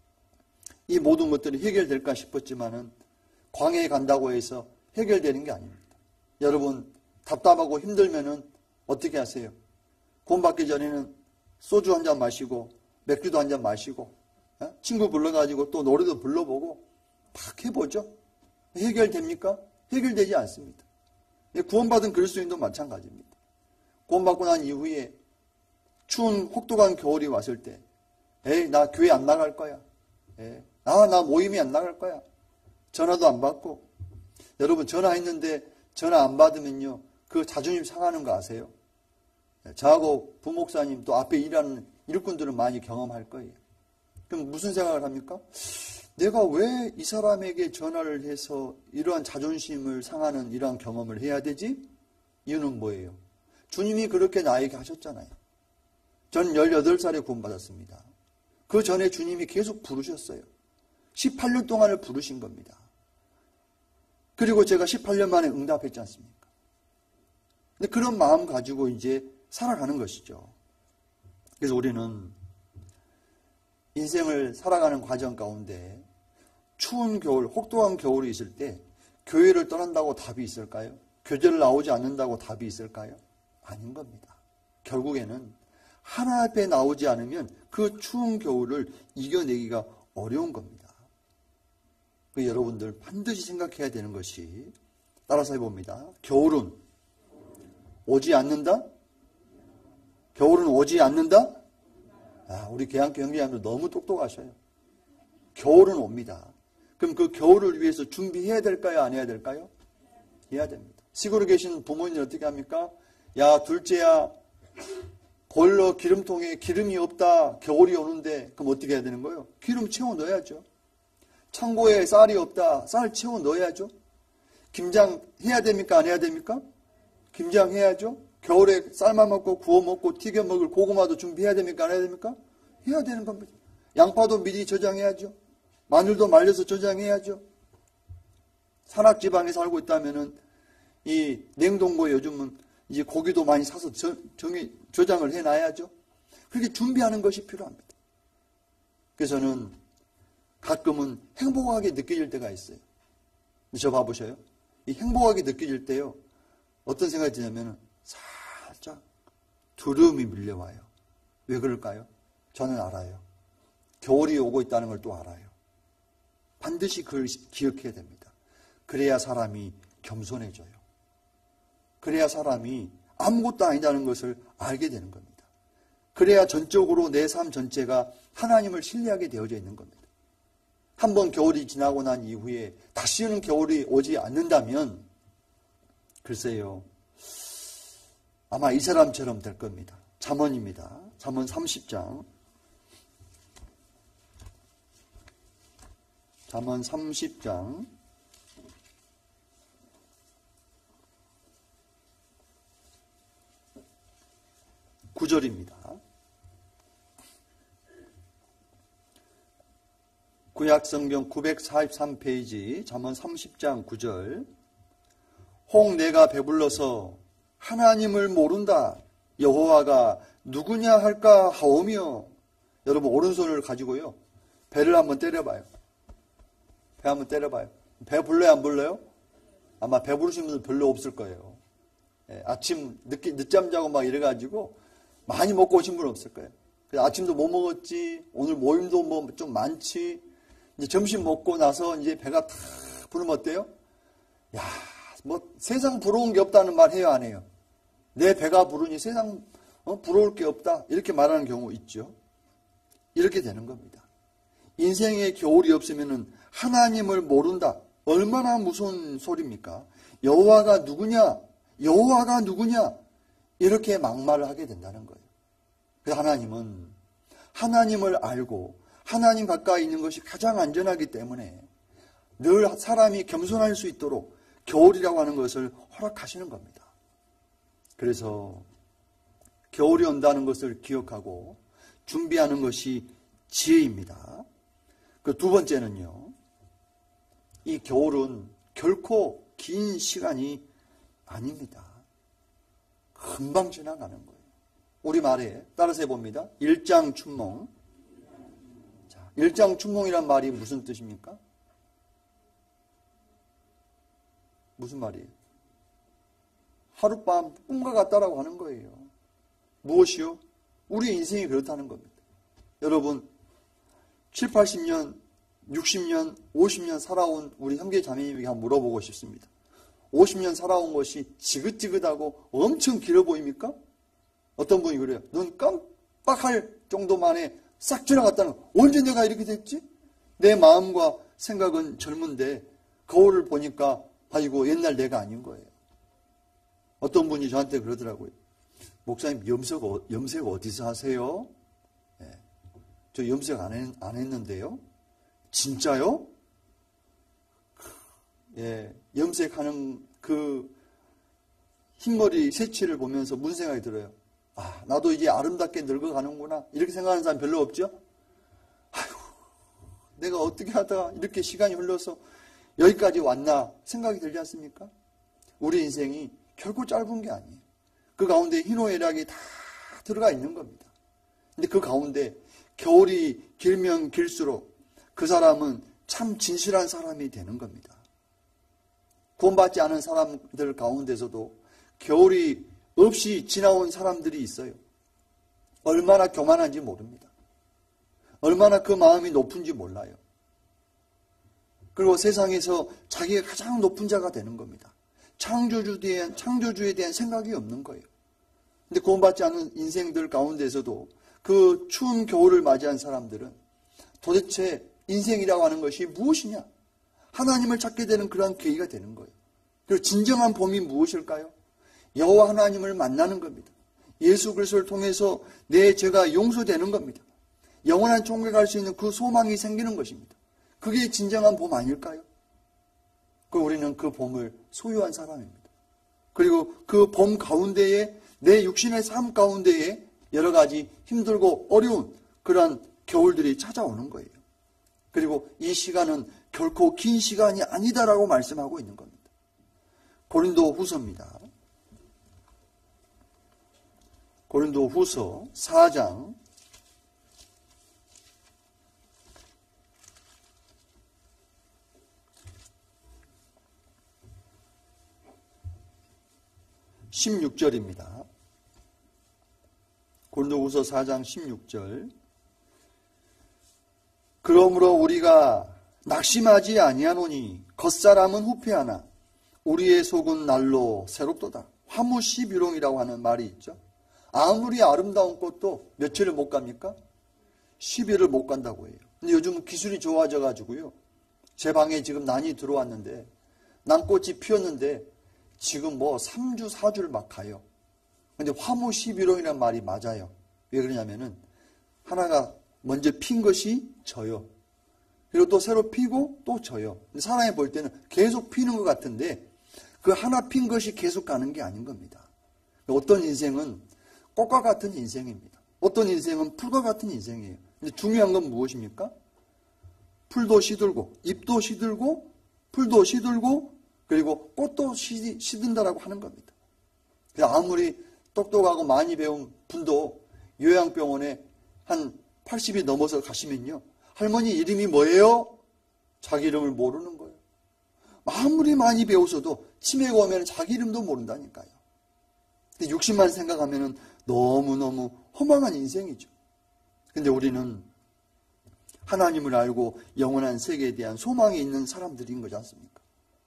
이 모든 것들이 해결될까 싶었지만은 광야에 간다고 해서 해결되는 게 아닙니다. 여러분, 답답하고 힘들면은 어떻게 하세요? 구원받기 전에는 소주 한 잔 마시고 맥주도 한 잔 마시고 친구 불러가지고 또 노래도 불러보고 막 해보죠. 해결됩니까? 해결되지 않습니다. 구원받은 그리스도인도 마찬가지입니다. 구원받고 난 이후에 추운 혹독한 겨울이 왔을 때 에이, 나 교회 안 나갈 거야. 에이, 아, 나 모임이 안 나갈 거야. 전화도 안 받고. 여러분, 전화했는데 전화 안 받으면요, 그 자존심 상하는 거 아세요? 저하고 부목사님 또 앞에 일하는 일꾼들은 많이 경험할 거예요. 그럼 무슨 생각을 합니까? 내가 왜 이 사람에게 전화를 해서 이러한 자존심을 상하는 이러한 경험을 해야 되지? 이유는 뭐예요? 주님이 그렇게 나에게 하셨잖아요. 저는 열여덟 살에 구원받았습니다. 그 전에 주님이 계속 부르셨어요. 십팔 년 동안을 부르신 겁니다. 그리고 제가 십팔 년 만에 응답했지 않습니까? 근데 그런 마음 가지고 이제 살아가는 것이죠. 그래서 우리는 인생을 살아가는 과정 가운데 추운 겨울, 혹독한 겨울이 있을 때 교회를 떠난다고 답이 있을까요? 교제를 나오지 않는다고 답이 있을까요? 아닌 겁니다. 결국에는 하나 앞에 나오지 않으면 그 추운 겨울을 이겨내기가 어려운 겁니다. 그 여러분들 반드시 생각해야 되는 것이, 따라서 해봅니다. 겨울은 오지 않는다? 겨울은 오지 않는다? 아, 우리 계양교 형제님들 너무 똑똑하셔요. 겨울은 옵니다. 그럼 그 겨울을 위해서 준비해야 될까요? 안 해야 될까요? 해야 됩니다. 시골에 계신 부모님들 어떻게 합니까? 야, 둘째야, 보일러 기름통에 기름이 없다. 겨울이 오는데 그럼 어떻게 해야 되는 거예요? 기름 채워 넣어야죠. 창고에 쌀이 없다. 쌀 채워 넣어야죠. 김장 해야 됩니까? 안 해야 됩니까? 김장 해야죠. 겨울에 쌀만 먹고 구워 먹고 튀겨 먹을 고구마도 준비해야 됩니까? 안 해야 됩니까? 해야 되는 겁니다. 양파도 미리 저장해야죠. 마늘도 말려서 저장해야죠. 산악지방에 살고 있다면은 이 냉동고에 요즘은 이제 고기도 많이 사서 저, 정이, 저장을 해놔야죠. 그렇게 준비하는 것이 필요합니다. 그래서 저는 가끔은 행복하게 느껴질 때가 있어요. 저 봐보셔요. 이 행복하게 느껴질 때요. 어떤 생각이 드냐면 살짝 두려움이 밀려와요. 왜 그럴까요? 저는 알아요. 겨울이 오고 있다는 걸 또 알아요. 반드시 그걸 기억해야 됩니다. 그래야 사람이 겸손해져요. 그래야 사람이 아무것도 아니다는 것을 알게 되는 겁니다. 그래야 전적으로 내 삶 전체가 하나님을 신뢰하게 되어져 있는 겁니다. 한번 겨울이 지나고 난 이후에 다시는 겨울이 오지 않는다면 글쎄요, 아마 이 사람처럼 될 겁니다. 잠언입니다. 잠언 삼십 장. 잠언 삼십 장. 구 절입니다. 구약성경 구백사십삼 페이지 잠언 삼십 장 구 절. 혹 내가 배불러서 하나님을 모른다. 여호와가 누구냐 할까 하오며. 여러분 오른손을 가지고요. 배를 한번 때려봐요. 배 한번 때려봐요. 배 불러요 안 불러요? 아마 배 부르시는 분들 별로 없을 거예요. 예, 아침 늦게, 늦잠 자고 막 이래가지고 많이 먹고 오신 분은 없을 거예요. 그래서 아침도 못 먹었지, 오늘 모임도 뭐 좀 많지, 이제 점심 먹고 나서 이제 배가 탁 부르면 어때요? 야, 뭐 세상 부러운 게 없다는 말 해요, 안 해요? 내 배가 부르니 세상 어, 부러울 게 없다. 이렇게 말하는 경우 있죠. 이렇게 되는 겁니다. 인생에 겨울이 없으면은 하나님을 모른다. 얼마나 무서운 소리입니까? 여호와가 누구냐? 여호와가 누구냐? 이렇게 막말을 하게 된다는 거예요. 그래서 하나님은 하나님을 알고 하나님 가까이 있는 것이 가장 안전하기 때문에 늘 사람이 겸손할 수 있도록 겨울이라고 하는 것을 허락하시는 겁니다. 그래서 겨울이 온다는 것을 기억하고 준비하는 것이 지혜입니다. 그 두 번째는요, 이 겨울은 결코 긴 시간이 아닙니다. 금방 지나가는 거예요. 우리말에 따라서 해봅니다. 일장춘몽. 자, 일장춘몽이란 말이 무슨 뜻입니까? 무슨 말이에요? 하룻밤 꿈과 같다라고 하는 거예요. 무엇이요? 우리 인생이 그렇다는 겁니다. 여러분, 칠십, 팔십 년, 육십 년, 오십 년 살아온 우리 형제 자매님에게 한번 물어보고 싶습니다. 오십 년 살아온 것이 지긋지긋하고 엄청 길어 보입니까? 어떤 분이 그래요. 눈 깜빡할 정도 만에 싹 지나갔다는 거. 언제 내가 이렇게 됐지? 내 마음과 생각은 젊은데 거울을 보니까 아이고 옛날 내가 아닌 거예요. 어떤 분이 저한테 그러더라고요. 목사님 염색, 염색 어디서 하세요? 네. 저 염색 안, 했, 안 했는데요. 진짜요? 예, 염색하는 그 흰머리 새치를 보면서 무슨 생각이 들어요? 아, 나도 이제 아름답게 늙어가는구나. 이렇게 생각하는 사람 별로 없죠? 아휴, 내가 어떻게 하다가 이렇게 시간이 흘러서 여기까지 왔나 생각이 들지 않습니까? 우리 인생이 결코 짧은 게 아니에요. 그 가운데 희노애락이 다 들어가 있는 겁니다. 근데 그 가운데 겨울이 길면 길수록 그 사람은 참 진실한 사람이 되는 겁니다. 구원받지 않은 사람들 가운데서도 겨울이 없이 지나온 사람들이 있어요. 얼마나 교만한지 모릅니다. 얼마나 그 마음이 높은지 몰라요. 그리고 세상에서 자기가 가장 높은 자가 되는 겁니다. 창조주에 대한, 창조주에 대한 생각이 없는 거예요. 근데 구원받지 않은 인생들 가운데서도 그 추운 겨울을 맞이한 사람들은 도대체 인생이라고 하는 것이 무엇이냐? 하나님을 찾게 되는 그러한 계기가 되는 거예요. 그리고 진정한 봄이 무엇일까요? 여호와 하나님을 만나는 겁니다. 예수 그리스도를 통해서 내 죄가 용서되는 겁니다. 영원한 천국에 갈 수 있는 그 소망이 생기는 것입니다. 그게 진정한 봄 아닐까요? 그 우리는 그 봄을 소유한 사람입니다. 그리고 그 봄 가운데에 내 육신의 삶 가운데에 여러 가지 힘들고 어려운 그러한 겨울들이 찾아오는 거예요. 그리고 이 시간은 결코 긴 시간이 아니다라고 말씀하고 있는 겁니다. 고린도 후서입니다. 고린도 후서 사 장 십육 절입니다. 고린도후서 사 장 십육 절. 그러므로 우리가 낙심하지 아니하노니 겉사람은 후패하나 우리의 속은 날로 새롭도다. 화무십일홍이라고 하는 말이 있죠. 아무리 아름다운 꽃도 며칠을 못 갑니까? 십 일을 못 간다고 해요. 근데 요즘 기술이 좋아져 가지고요. 제 방에 지금 난이 들어왔는데 난꽃이 피었는데 지금 뭐 삼 주, 사 주를 막 가요. 근데 화무십일홍이라는 말이 맞아요. 왜 그러냐면은 하나가 먼저 핀 것이 져요. 그리고 또 새로 피고 또 져요. 근데 사람이 볼 때는 계속 피는 것 같은데 그 하나 핀 것이 계속 가는 게 아닌 겁니다. 어떤 인생은 꽃과 같은 인생입니다. 어떤 인생은 풀과 같은 인생이에요. 근데 중요한 건 무엇입니까? 풀도 시들고 잎도 시들고 풀도 시들고 그리고 꽃도 시든다라고 하는 겁니다. 아무리 똑똑하고 많이 배운 분도 요양병원에 한 팔십이 넘어서 가시면요. 할머니 이름이 뭐예요? 자기 이름을 모르는 거예요. 아무리 많이 배우셔도 치매가 오면 자기 이름도 모른다니까요. 근데 육신만 생각하면 너무너무 허망한 인생이죠. 근데 우리는 하나님을 알고 영원한 세계에 대한 소망이 있는 사람들인 거지 않습니까?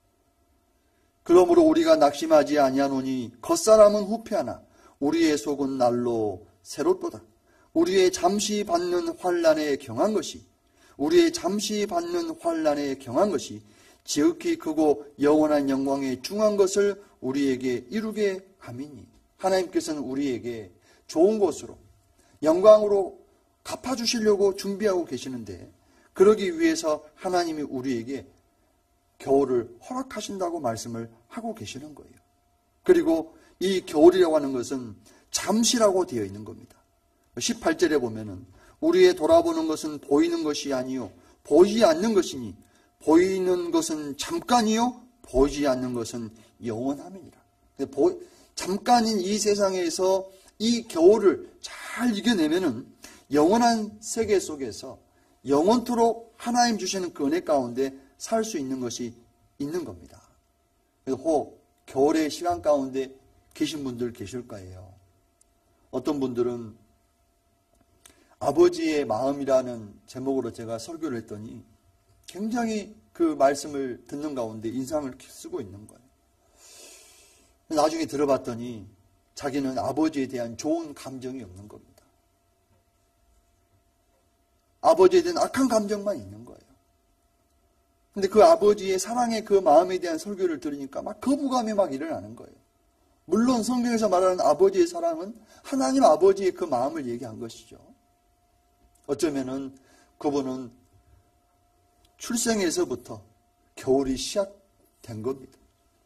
그러므로 우리가 낙심하지 아니하노니 겉사람은 후패하나 우리의 속은 날로 새롭도다. 우리의 잠시 받는 환난에 경한 것이 우리의 잠시 받는 환난에 경한 것이 지극히 크고 영원한 영광에 중한 것을 우리에게 이루게 함이니 하나님께서는 우리에게 좋은 것으로 영광으로 갚아주시려고 준비하고 계시는데 그러기 위해서 하나님이 우리에게 겨울을 허락하신다고 말씀을 하고 계시는 거예요. 그리고 이 겨울이라고 하는 것은 잠시라고 되어 있는 겁니다. 십팔 절에 보면은 우리의 돌아보는 것은 보이는 것이 아니요 보이지 않는 것이니 보이는 것은 잠깐이요 보이지 않는 것은 영원함이니라. 잠깐인 이 세상에서 이 겨울을 잘 이겨내면은 영원한 세계 속에서 영원토록 하나님 주시는 그 은혜 가운데 살 수 있는 것이 있는 겁니다. 그래서 혹 겨울의 시간 가운데 계신 분들 계실 거예요. 어떤 분들은 아버지의 마음이라는 제목으로 제가 설교를 했더니 굉장히 그 말씀을 듣는 가운데 인상을 쓰고 있는 거예요. 나중에 들어봤더니 자기는 아버지에 대한 좋은 감정이 없는 겁니다. 아버지에 대한 악한 감정만 있는 거예요. 근데 그 아버지의 사랑의 그 마음에 대한 설교를 들으니까 막 거부감이 막 일어나는 거예요. 물론 성경에서 말하는 아버지의 사랑은 하나님 아버지의 그 마음을 얘기한 것이죠. 어쩌면은 그분은 출생에서부터 겨울이 시작된 겁니다.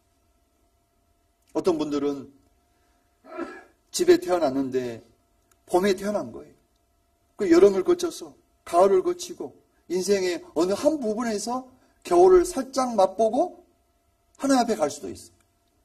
어떤 분들은 집에 태어났는데 봄에 태어난 거예요. 그 여름을 거쳐서 가을을 거치고 인생의 어느 한 부분에서 겨울을 살짝 맛보고 하나님 앞에 갈 수도 있어요.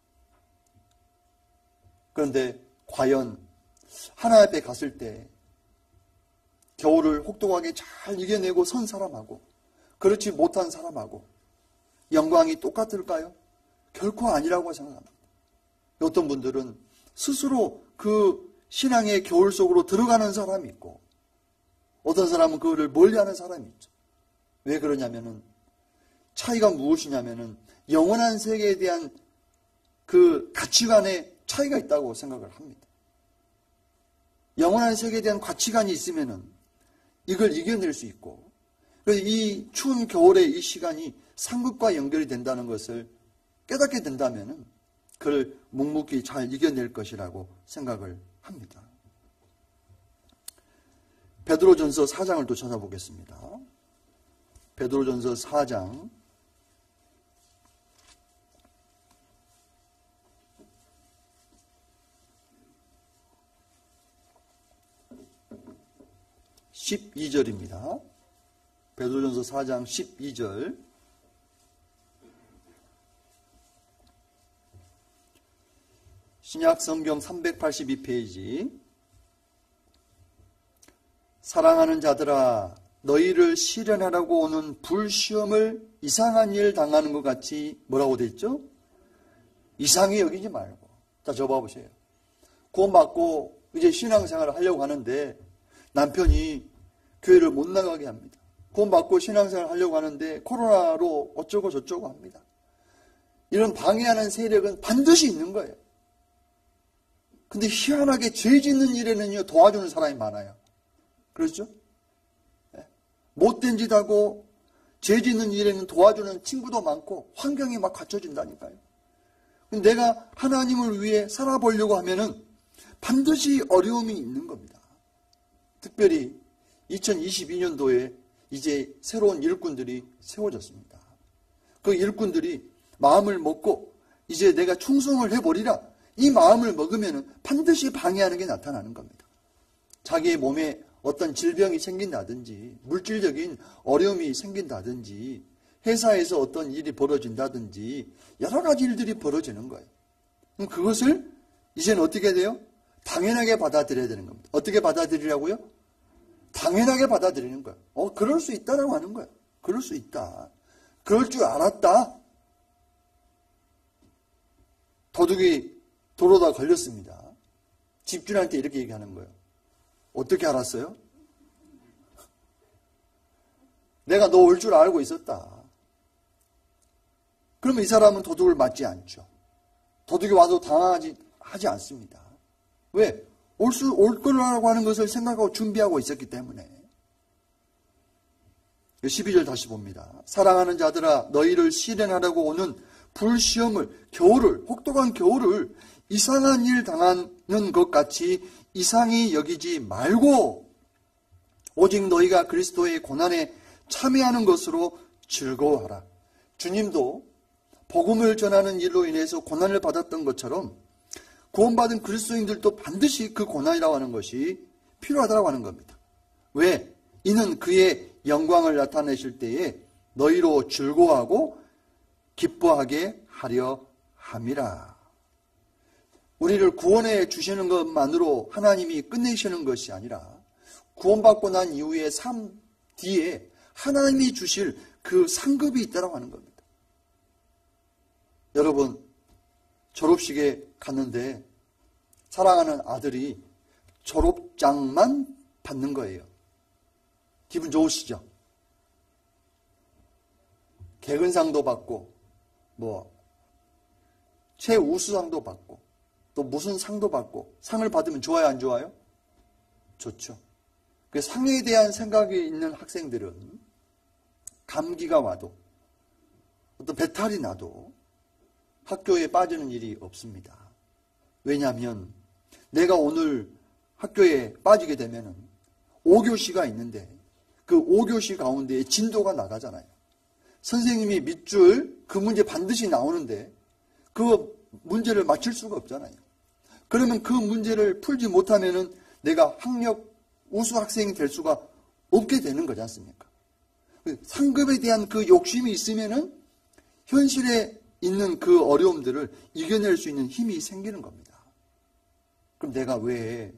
그런데 과연 하나님 앞에 갔을 때 겨울을 혹독하게 잘 이겨내고 선 사람하고 그렇지 못한 사람하고 영광이 똑같을까요? 결코 아니라고 생각합니다. 어떤 분들은 스스로 그 신앙의 겨울 속으로 들어가는 사람이 있고 어떤 사람은 그거를 멀리하는 사람이 있죠. 왜 그러냐면은 차이가 무엇이냐면은 영원한 세계에 대한 그 가치관의 차이가 있다고 생각을 합니다. 영원한 세계에 대한 가치관이 있으면은 이걸 이겨낼 수 있고 그래서 이 추운 겨울의 이 시간이 상급과 연결이 된다는 것을 깨닫게 된다면은 그를 묵묵히 잘 이겨낼 것이라고 생각을 합니다. 베드로전서 사 장을 또 찾아보겠습니다. 베드로전서 사 장 십이 절입니다. 베드로전서 사 장 십이 절. 신약 성경 삼백팔십이 페이지. 사랑하는 자들아, 너희를 시련하라고 오는 불시험을 이상한 일 당하는 것 같이 뭐라고 돼 있죠? 이상히 여기지 말고. 자, 저 봐보세요. 구원받고 이제 신앙생활을 하려고 하는데 남편이 교회를 못 나가게 합니다. 구원받고 신앙생활을 하려고 하는데 코로나로 어쩌고 저쩌고 합니다. 이런 방해하는 세력은 반드시 있는 거예요. 근데 희한하게 죄 짓는 일에는요 도와주는 사람이 많아요. 그렇죠? 못된 짓 하고 죄 짓는 일에는 도와주는 친구도 많고 환경이 막 갖춰진다니까요. 근데 내가 하나님을 위해 살아보려고 하면은 반드시 어려움이 있는 겁니다. 특별히 이천이십이 년도에 이제 새로운 일꾼들이 세워졌습니다. 그 일꾼들이 마음을 먹고 이제 내가 충성을 해버리라 이 마음을 먹으면 반드시 방해하는 게 나타나는 겁니다. 자기의 몸에 어떤 질병이 생긴다든지 물질적인 어려움이 생긴다든지 회사에서 어떤 일이 벌어진다든지 여러 가지 일들이 벌어지는 거예요. 그럼 그것을 이제는 어떻게 돼요? 당연하게 받아들여야 되는 겁니다. 어떻게 받아들이라고요? 당연하게 받아들이는 거예요. 어, 그럴 수 있다라고 하는 거예요. 그럴 수 있다. 그럴 줄 알았다. 도둑이 도로다 걸렸습니다. 집주인한테 이렇게 얘기하는 거예요. 어떻게 알았어요? 내가 너 올 줄 알고 있었다. 그러면 이 사람은 도둑을 맞지 않죠. 도둑이 와도 당하지 하지 않습니다. 왜? 올 수, 올 거라고 하는 것을 생각하고 준비하고 있었기 때문에. 십이 절 다시 봅니다. 사랑하는 자들아, 너희를 시련하려고 오는 불시험을, 겨울을, 혹독한 겨울을 이상한 일 당하는 것 같이 이상히 여기지 말고 오직 너희가 그리스도의 고난에 참여하는 것으로 즐거워하라. 주님도 복음을 전하는 일로 인해서 고난을 받았던 것처럼 구원받은 그리스도인들도 반드시 그 고난이라고 하는 것이 필요하다고 하는 겁니다. 왜? 이는 그의 영광을 나타내실 때에 너희로 즐거워하고 기뻐하게 하려 함이라. 우리를 구원해 주시는 것만으로 하나님이 끝내시는 것이 아니라 구원받고 난 이후의 삶 뒤에 하나님이 주실 그 상급이 있다고 하는 겁니다. 여러분, 졸업식에 갔는데 사랑하는 아들이 졸업장만 받는 거예요. 기분 좋으시죠? 개근상도 받고 뭐 최우수상도 받고 또 무슨 상도 받고 상을 받으면 좋아요, 안 좋아요? 좋죠. 그 상에 대한 생각이 있는 학생들은 감기가 와도 어떤 배탈이 나도 학교에 빠지는 일이 없습니다. 왜냐하면 내가 오늘 학교에 빠지게 되면 오 교시가 있는데 그 오 교시 가운데 진도가 나가잖아요. 선생님이 밑줄 그 문제 반드시 나오는데 그 문제를 맞출 수가 없잖아요. 그러면 그 문제를 풀지 못하면은 내가 학력 우수 학생이 될 수가 없게 되는 거지 않습니까? 상급에 대한 그 욕심이 있으면은 현실에 있는 그 어려움들을 이겨낼 수 있는 힘이 생기는 겁니다. 그럼 내가 왜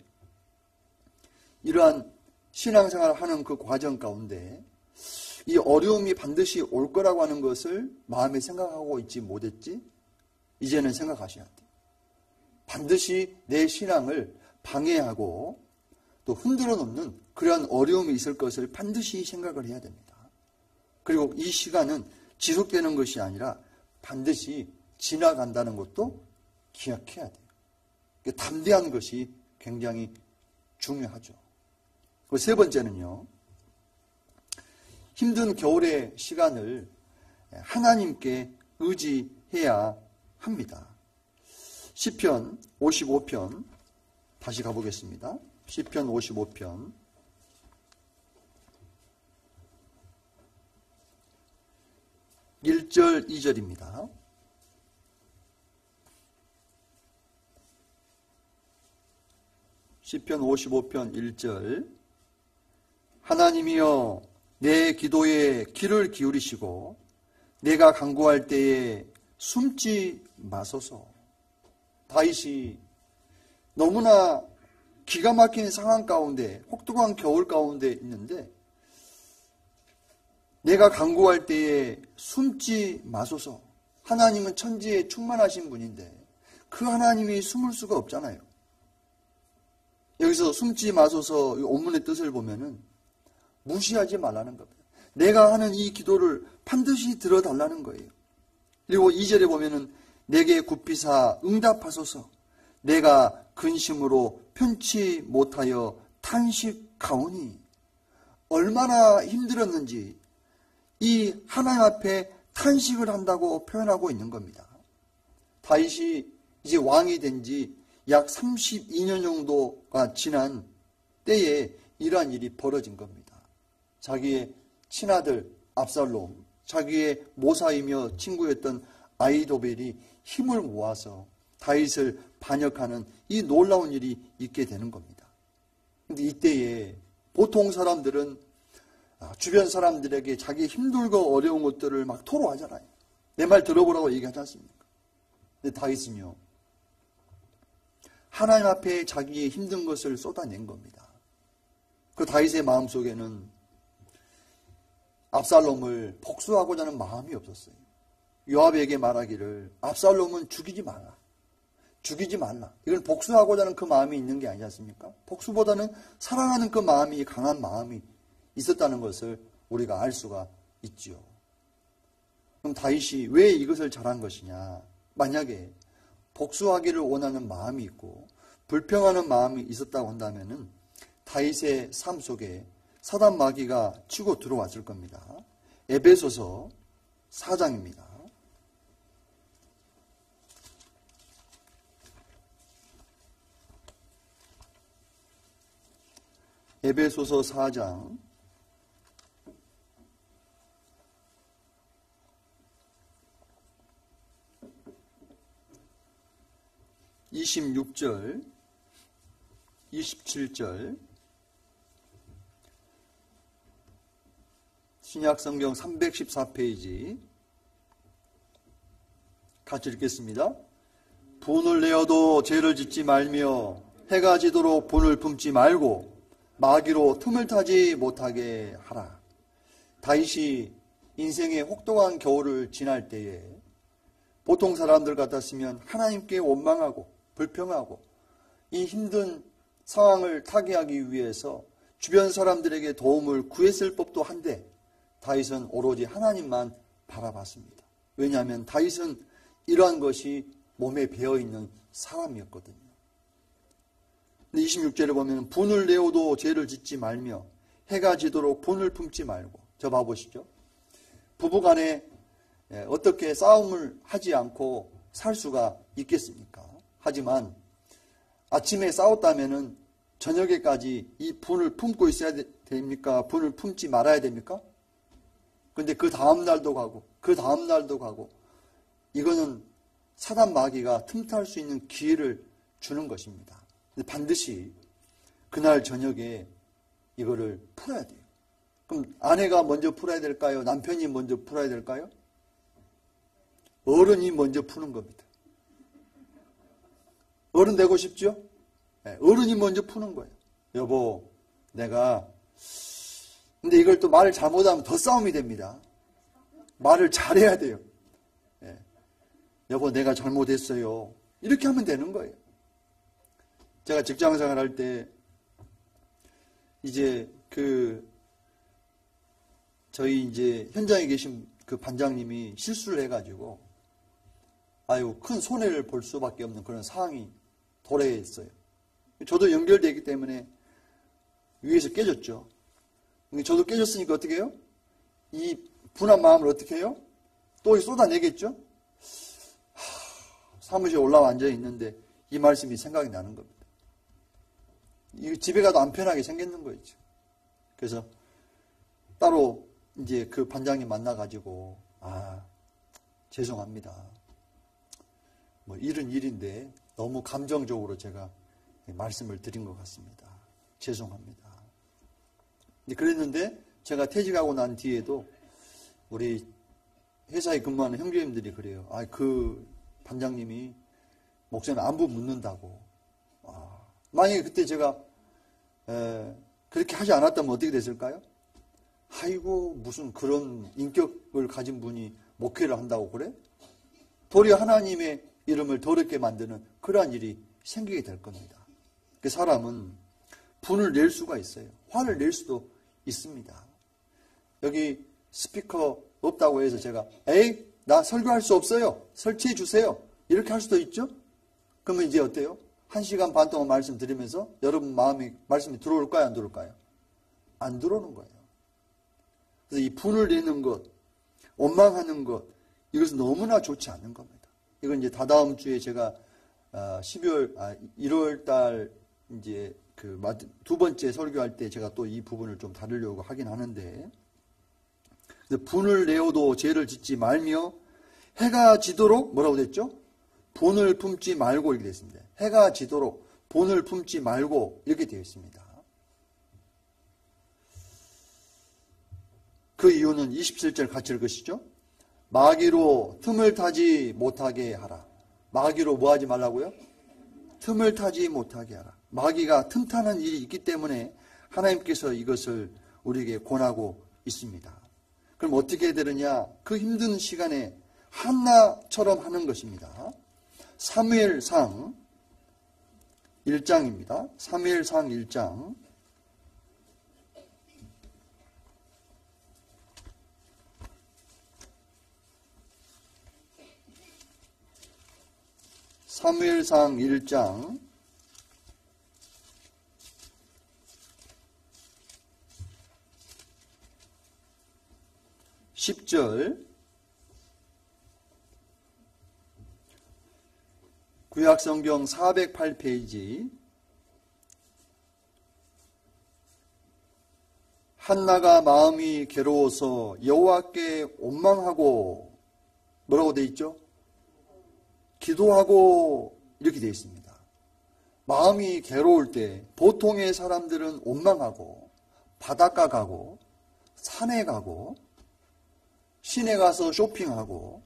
이러한 신앙생활을 하는 그 과정 가운데 이 어려움이 반드시 올 거라고 하는 것을 마음에 생각하고 있지 못했지? 이제는 생각하셔야 돼요. 반드시 내 신앙을 방해하고 또 흔들어 놓는 그러한 어려움이 있을 것을 반드시 생각을 해야 됩니다. 그리고 이 시간은 지속되는 것이 아니라 반드시 지나간다는 것도 기억해야 돼요. 담대한 것이 굉장히 중요하죠. 그리고 세 번째는요, 힘든 겨울의 시간을 하나님께 의지해야 합니다. 시편 오십오 편 다시 가보겠습니다. 시편 오십오 편 일 절 이 절입니다. 시편 오십오 편 일 절 하나님이여 내 기도에 귀를 기울이시고 내가 간구할 때에 숨지 마소서. 다윗이 너무나 기가 막힌 상황 가운데, 혹독한 겨울 가운데 있는데 내가 간구할 때에 숨지 마소서. 하나님은 천지에 충만하신 분인데 그 하나님이 숨을 수가 없잖아요. 여기서 숨지 마소서 원문의 뜻을 보면은 무시하지 말라는 겁니다. 내가 하는 이 기도를 반드시 들어달라는 거예요. 그리고 이 절에 보면은 내게 굽히사 응답하소서. 내가 근심으로 편치 못하여 탄식하오니. 얼마나 힘들었는지 이 하나님 앞에 탄식을 한다고 표현하고 있는 겁니다. 다윗이 이제 왕이 된 지 약 삼십이 년 정도가 지난 때에 이러한 일이 벌어진 겁니다. 자기의 친아들 압살롬, 자기의 모사이며 친구였던 아히도벨이 힘을 모아서 다윗을 반역하는 이 놀라운 일이 있게 되는 겁니다. 그런데 이때에 보통 사람들은 주변 사람들에게 자기 힘들고 어려운 것들을 막 토로하잖아요. 내 말 들어보라고 얘기하지 않습니까? 근데 다윗은요, 하나님 앞에 자기의 힘든 것을 쏟아낸 겁니다. 그 다윗의 마음속에는 압살롬을 복수하고자 하는 마음이 없었어요. 요압에게 말하기를 압살롬은 죽이지 말라. 죽이지 말라. 이건 복수하고자 하는 그 마음이 있는 게 아니지 않습니까? 복수보다는 사랑하는 그 마음이 강한 마음이 있었다는 것을 우리가 알 수가 있지요. 그럼 다윗이 왜 이것을 잘한 것이냐? 만약에 복수하기를 원하는 마음이 있고 불평하는 마음이 있었다고 한다면은 다윗의 삶 속에 사단 마귀가 치고 들어왔을 겁니다. 에베소서 사 장입니다. 에베소서 사 장 이십육 절, 이십칠 절, 신약성경 삼백십사 페이지 같이 읽겠습니다. 분을 내어도 죄를 짓지 말며 해가 지도록 분을 품지 말고 마귀로 틈을 타지 못하게 하라. 다윗이 인생의 혹독한 겨울을 지날 때에 보통 사람들 같았으면 하나님께 원망하고 불평하고 이 힘든 상황을 타개하기 위해서 주변 사람들에게 도움을 구했을 법도 한데 다윗은 오로지 하나님만 바라봤습니다. 왜냐하면 다윗은 이러한 것이 몸에 배어있는 사람이었거든요. 이십육 절에 보면 분을 내어도 죄를 짓지 말며 해가 지도록 분을 품지 말고. 저 봐보시죠. 부부간에 어떻게 싸움을 하지 않고 살 수가 있겠습니까? 하지만 아침에 싸웠다면은 저녁에까지 이 분을 품고 있어야 됩니까? 분을 품지 말아야 됩니까? 근데 그 다음 날도 가고 그 다음 날도 가고 이거는 사단 마귀가 틈탈 수 있는 기회를 주는 것입니다. 근데 반드시 그날 저녁에 이거를 풀어야 돼요. 그럼 아내가 먼저 풀어야 될까요? 남편이 먼저 풀어야 될까요? 어른이 먼저 푸는 겁니다. 어른 되고 싶죠? 네, 어른이 먼저 푸는 거예요. 여보, 내가 근데 이걸 또 말을 잘못하면 더 싸움이 됩니다. 말을 잘해야 돼요. 네. 여보 내가 잘못했어요. 이렇게 하면 되는 거예요. 제가 직장생활 할 때 이제 그 저희 이제 현장에 계신 그 반장님이 실수를 해가지고 아유 큰 손해를 볼 수밖에 없는 그런 상황이 도래했어요. 저도 연결되기 때문에 위에서 깨졌죠. 저도 깨졌으니까 어떻게 해요? 이 분한 마음을 어떻게 해요? 또 쏟아내겠죠? 하, 사무실에 올라와 앉아 있는데 이 말씀이 생각이 나는 겁니다. 이 집에 가도 안 편하게 생겼는 거였죠. 그래서 따로 이제 그 반장님 만나가지고 아 죄송합니다. 뭐 일은 일인데 너무 감정적으로 제가 말씀을 드린 것 같습니다. 죄송합니다. 그랬는데 제가 퇴직하고 난 뒤에도 우리 회사에 근무하는 형제님들이 그래요. 아, 그 반장님이 목사님 안부 묻는다고. 아, 만약에 그때 제가 에, 그렇게 하지 않았다면 어떻게 됐을까요? 아이고 무슨 그런 인격을 가진 분이 목회를 한다고 그래? 도리어 하나님의 이름을 더럽게 만드는 그러한 일이 생기게 될 겁니다. 그 사람은 분을 낼 수가 있어요. 화를 낼 수도 있습니다. 여기 스피커 없다고 해서 제가 에이 나 설교할 수 없어요. 설치해 주세요. 이렇게 할 수도 있죠. 그러면 이제 어때요? 한 시간 반 동안 말씀 드리면서 여러분 마음에 말씀이 들어올까요? 안 들어올까요? 안 들어오는 거예요. 그래서 이 분을 내는 것, 원망하는 것, 이것은 너무나 좋지 않은 겁니다. 이건 이제 다다음 주에 제가 십이월, 아, 일월 달 이제 그 두 번째 설교할 때 제가 또 이 부분을 좀 다루려고 하긴 하는데, 분을 내어도 죄를 짓지 말며 해가 지도록 뭐라고 됐죠? 본을 품지 말고 이렇게 되어 있습니다. 해가 지도록 본을 품지 말고 이렇게 되어 있습니다. 그 이유는 이십칠 절 같이 읽으시죠? 마귀로 틈을 타지 못하게 하라. 마귀로 뭐 하지 말라고요? 틈을 타지 못하게 하라. 마귀가 틈타는 일이 있기 때문에 하나님께서 이것을 우리에게 권하고 있습니다. 그럼 어떻게 해야 되느냐? 그 힘든 시간에 한나처럼 하는 것입니다. 사무엘상 일 장입니다. 사무엘상 일 장 사무엘상 일 장 십 절 구약성경 사백팔 페이지 한나가 마음이 괴로워서 여호와께 원망하고 뭐라고 되어 있죠? 기도하고 이렇게 되어 있습니다. 마음이 괴로울 때 보통의 사람들은 원망하고 바닷가 가고 산에 가고 시내 가서 쇼핑하고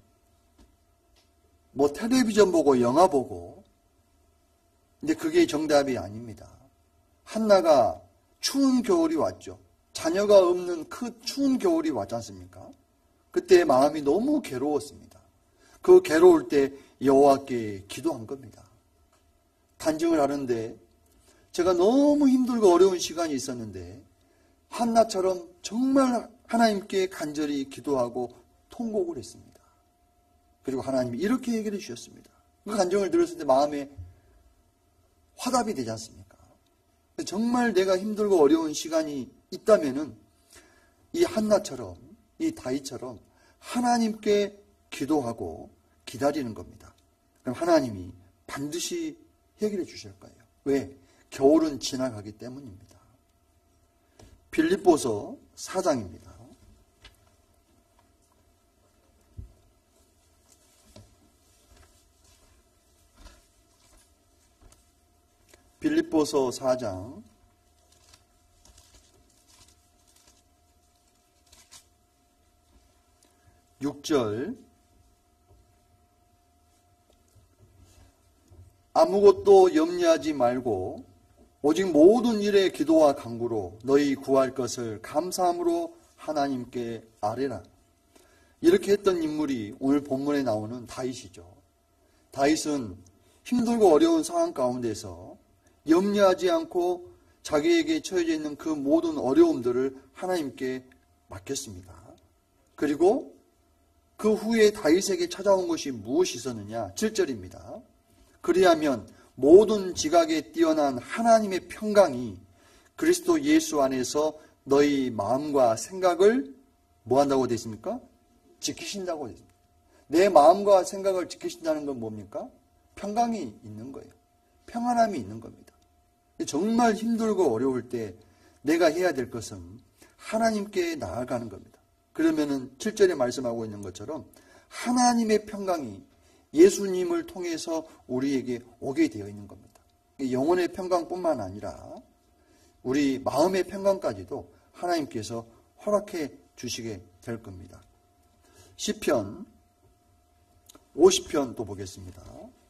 뭐 텔레비전 보고 영화 보고 근데 그게 정답이 아닙니다. 한나가 추운 겨울이 왔죠. 자녀가 없는 그 추운 겨울이 왔지 않습니까? 그때 마음이 너무 괴로웠습니다. 그 괴로울 때 여호와께 기도한 겁니다. 간증을 하는데 제가 너무 힘들고 어려운 시간이 있었는데 한나처럼 정말 하나님께 간절히 기도하고 통곡을 했습니다. 그리고 하나님이 이렇게 얘기를 주셨습니다. 그 간증을 들었을 때 마음에 화답이 되지 않습니까? 정말 내가 힘들고 어려운 시간이 있다면은 이 한나처럼 이 다윗처럼 하나님께 기도하고 기다리는 겁니다. 그럼 하나님이 반드시 해결해 주실 거예요. 왜? 겨울은 지나가기 때문입니다. 빌립보서 사 장입니다. 빌립보서 사 장 육 절 아무것도 염려하지 말고 오직 모든 일에 기도와 간구로 너희 구할 것을 감사함으로 하나님께 아뢰라. 이렇게 했던 인물이 오늘 본문에 나오는 다윗이죠. 다윗은 힘들고 어려운 상황 가운데서 염려하지 않고 자기에게 처해져 있는 그 모든 어려움들을 하나님께 맡겼습니다. 그리고 그 후에 다윗에게 찾아온 것이 무엇이 있었느냐? 칠 절입니다. 그리하면 모든 지각에 뛰어난 하나님의 평강이 그리스도 예수 안에서 너희 마음과 생각을 뭐 한다고 되어 있습니까? 지키신다고 되어 있습니다. 내 마음과 생각을 지키신다는 건 뭡니까? 평강이 있는 거예요. 평안함이 있는 겁니다. 정말 힘들고 어려울 때 내가 해야 될 것은 하나님께 나아가는 겁니다. 그러면은 칠 절에 말씀하고 있는 것처럼 하나님의 평강이 예수님을 통해서 우리에게 오게 되어 있는 겁니다. 영혼의 평강뿐만 아니라 우리 마음의 평강까지도 하나님께서 허락해 주시게 될 겁니다. 시편 오십 편 또 보겠습니다.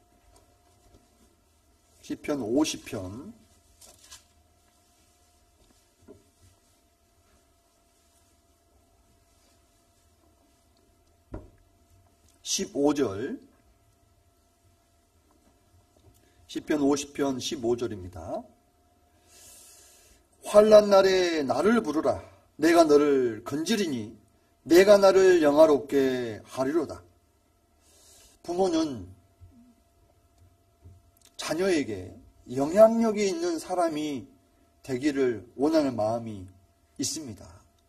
시편 오십 편 십오 절, 시편 오십 편 십오 절입니다. 환난 날에 나를 부르라. 내가 너를 건지리니 내가 나를 영화롭게 하리로다. 부모는 자녀에게 영향력이 있는 사람이 되기를 원하는 마음이 있습니다.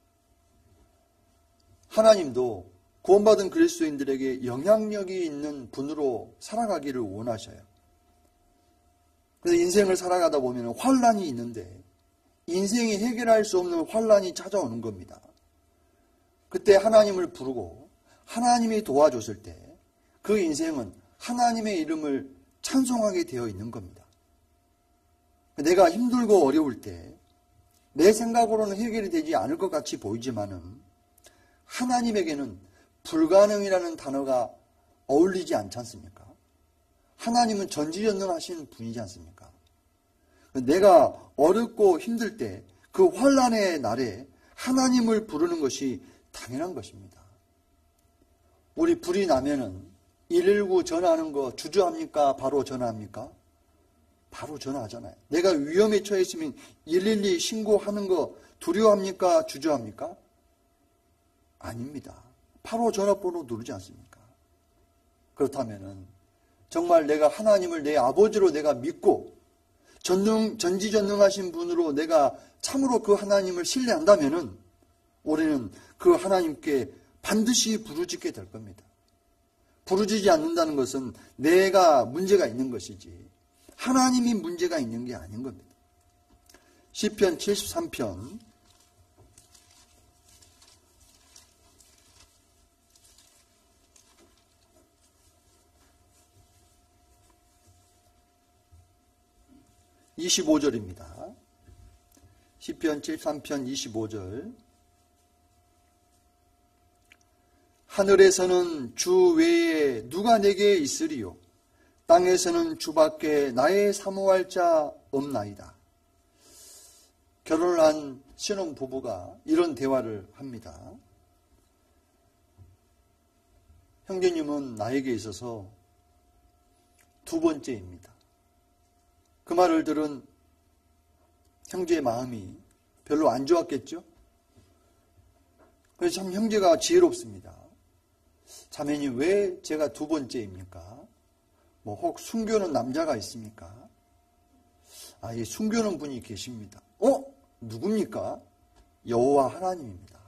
하나님도 구원받은 그리스도인들에게 영향력이 있는 분으로 살아가기를 원하셔요. 그래서 인생을 살아가다 보면 환난이 있는데 인생이 해결할 수 없는 환난이 찾아오는 겁니다. 그때 하나님을 부르고 하나님이 도와줬을 때 그 인생은 하나님의 이름을 찬송하게 되어 있는 겁니다. 내가 힘들고 어려울 때 내 생각으로는 해결이 되지 않을 것 같이 보이지만은 하나님에게는 불가능이라는 단어가 어울리지 않지 않습니까? 하나님은 전지전능하신 분이지 않습니까? 내가 어렵고 힘들 때 그 환난의 날에 하나님을 부르는 것이 당연한 것입니다. 우리 불이 나면은 일일구 전화하는 거 주저합니까? 바로 전화합니까? 바로 전화하잖아요. 내가 위험에 처했으면 일일이 신고하는 거 두려워합니까? 주저합니까? 아닙니다. 바로 전화번호 누르지 않습니까? 그렇다면은 정말 내가 하나님을 내 아버지로 내가 믿고 전능, 전지전능하신 분으로 내가 참으로 그 하나님을 신뢰한다면은 우리는 그 하나님께 반드시 부르짖게 될 겁니다. 부르짖지 않는다는 것은 내가 문제가 있는 것이지 하나님이 문제가 있는 게 아닌 겁니다. 시편 칠십삼 편 이십오 절입니다. 시편 칠십삼 편 이십오 절. 하늘에서는 주 외에 누가 내게 있으리요? 땅에서는 주밖에 나의 사모할 자 없나이다. 결혼을 한 신혼 부부가 이런 대화를 합니다. 형제님은 나에게 있어서 두 번째입니다. 그 말을 들은 형제의 마음이 별로 안 좋았겠죠? 그래서 참 형제가 지혜롭습니다. 자매님, 왜 제가 두 번째입니까? 뭐 혹 숨겨놓은 남자가 있습니까? 아, 예, 숨겨놓은 분이 계십니다. 어? 누굽니까? 여호와 하나님입니다.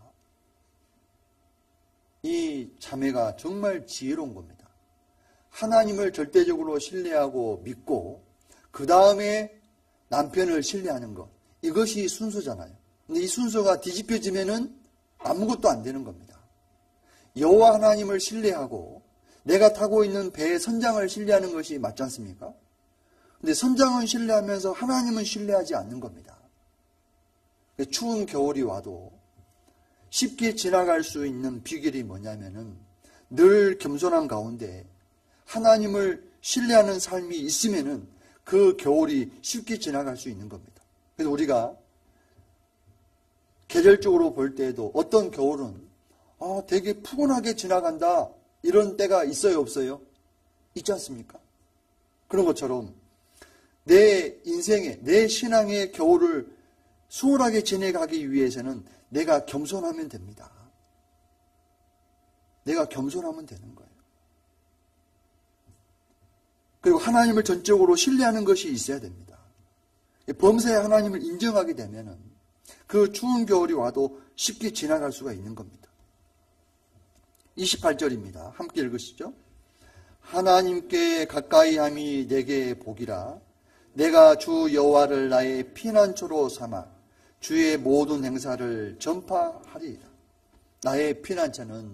이 자매가 정말 지혜로운 겁니다. 하나님을 절대적으로 신뢰하고 믿고 그 다음에 남편을 신뢰하는 것, 이것이 순서잖아요. 근데 이 순서가 뒤집혀지면은 아무것도 안 되는 겁니다. 여호와 하나님을 신뢰하고 내가 타고 있는 배의 선장을 신뢰하는 것이 맞지 않습니까? 근데 선장은 신뢰하면서 하나님은 신뢰하지 않는 겁니다. 추운 겨울이 와도 쉽게 지나갈 수 있는 비결이 뭐냐면은 늘 겸손한 가운데 하나님을 신뢰하는 삶이 있으면은 그 겨울이 쉽게 지나갈 수 있는 겁니다. 그래서 우리가 계절적으로 볼 때에도 어떤 겨울은 아, 되게 푸근하게 지나간다 이런 때가 있어요, 없어요? 있지 않습니까? 그런 것처럼 내 인생의, 내 신앙의 겨울을 수월하게 지내가기 위해서는 내가 겸손하면 됩니다. 내가 겸손하면 되는 거예요. 그리고 하나님을 전적으로 신뢰하는 것이 있어야 됩니다. 범사의 하나님을 인정하게 되면은 그 추운 겨울이 와도 쉽게 지나갈 수가 있는 겁니다. 이십팔 절입니다. 함께 읽으시죠. 하나님께 가까이함이 내게 복이라. 내가 주 여호와를 나의 피난처로 삼아 주의 모든 행사를 전파하리이다. 나의 피난처는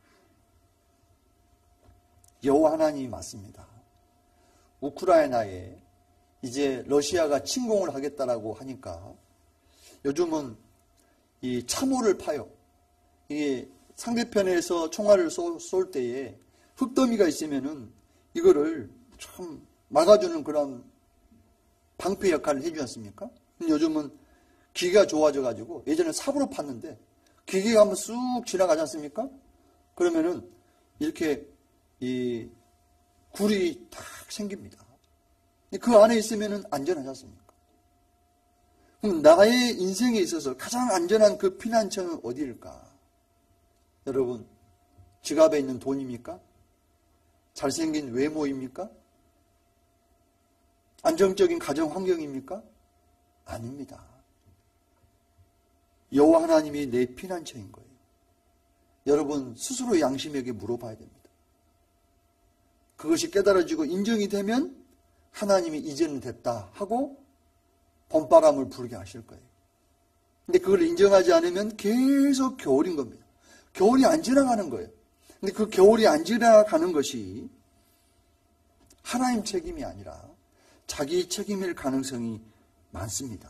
여호와 하나님이 맞습니다. 우크라이나에 이제 러시아가 침공을 하겠다라고 하니까 요즘은 이 참호를 파요. 이게 상대편에서 총알을 쏠, 쏠 때에 흙더미가 있으면은 이거를 참 막아주는 그런 방패 역할을 해주지 않습니까? 요즘은 기계가 좋아져가지고 예전에 삽으로 팠는데 기계가 한번 쑥 지나가지 않습니까? 그러면은 이렇게 이 굴이 탁 생깁니다. 그 안에 있으면은 안전하지 않습니까? 그럼 나의 인생에 있어서 가장 안전한 그 피난처는 어디일까? 여러분, 지갑에 있는 돈입니까? 잘생긴 외모입니까? 안정적인 가정 환경입니까? 아닙니다. 여호와 하나님이 내 피난처인 거예요. 여러분 스스로 양심에게 물어봐야 됩니다. 그것이 깨달아지고 인정이 되면 하나님이 이제는 됐다 하고 봄바람을 불게 하실 거예요. 근데 그걸 인정하지 않으면 계속 겨울인 겁니다. 겨울이 안 지나가는 거예요. 근데 그 겨울이 안 지나가는 것이 하나님 책임이 아니라 자기 책임일 가능성이 많습니다.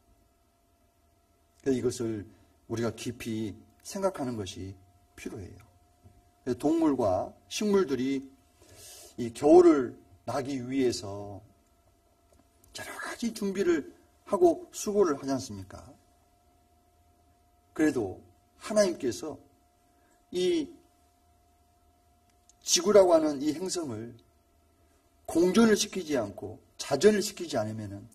그래서 이것을 우리가 깊이 생각하는 것이 필요해요. 동물과 식물들이 이 겨울을 나기 위해서 여러 가지 준비를 하고 수고를 하지 않습니까? 그래도 하나님께서 이 지구라고 하는 이 행성을 공전을 시키지 않고 자전을 시키지 않으면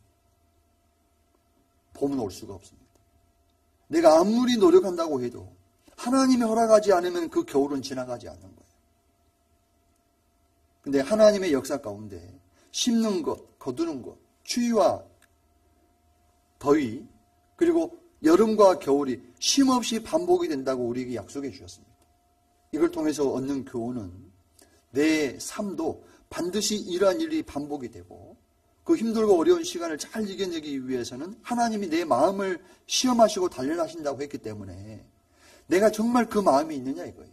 봄은 올 수가 없습니다. 내가 아무리 노력한다고 해도 하나님이 허락하지 않으면 그 겨울은 지나가지 않는 거예요. 근데 하나님의 역사 가운데 심는 것, 거두는 것, 추위와 더위, 그리고 여름과 겨울이 쉼없이 반복이 된다고 우리에게 약속해 주셨습니다. 이걸 통해서 얻는 교훈은 내 삶도 반드시 이러한 일이 반복이 되고 그 힘들고 어려운 시간을 잘 이겨내기 위해서는 하나님이 내 마음을 시험하시고 단련하신다고 했기 때문에 내가 정말 그 마음이 있느냐 이거예요.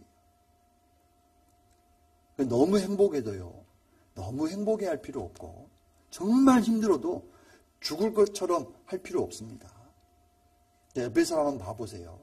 너무 행복해도요. 너무 행복해할 필요 없고 정말 힘들어도 죽을 것처럼 할 필요 없습니다. 옆에 사람 한번 봐보세요.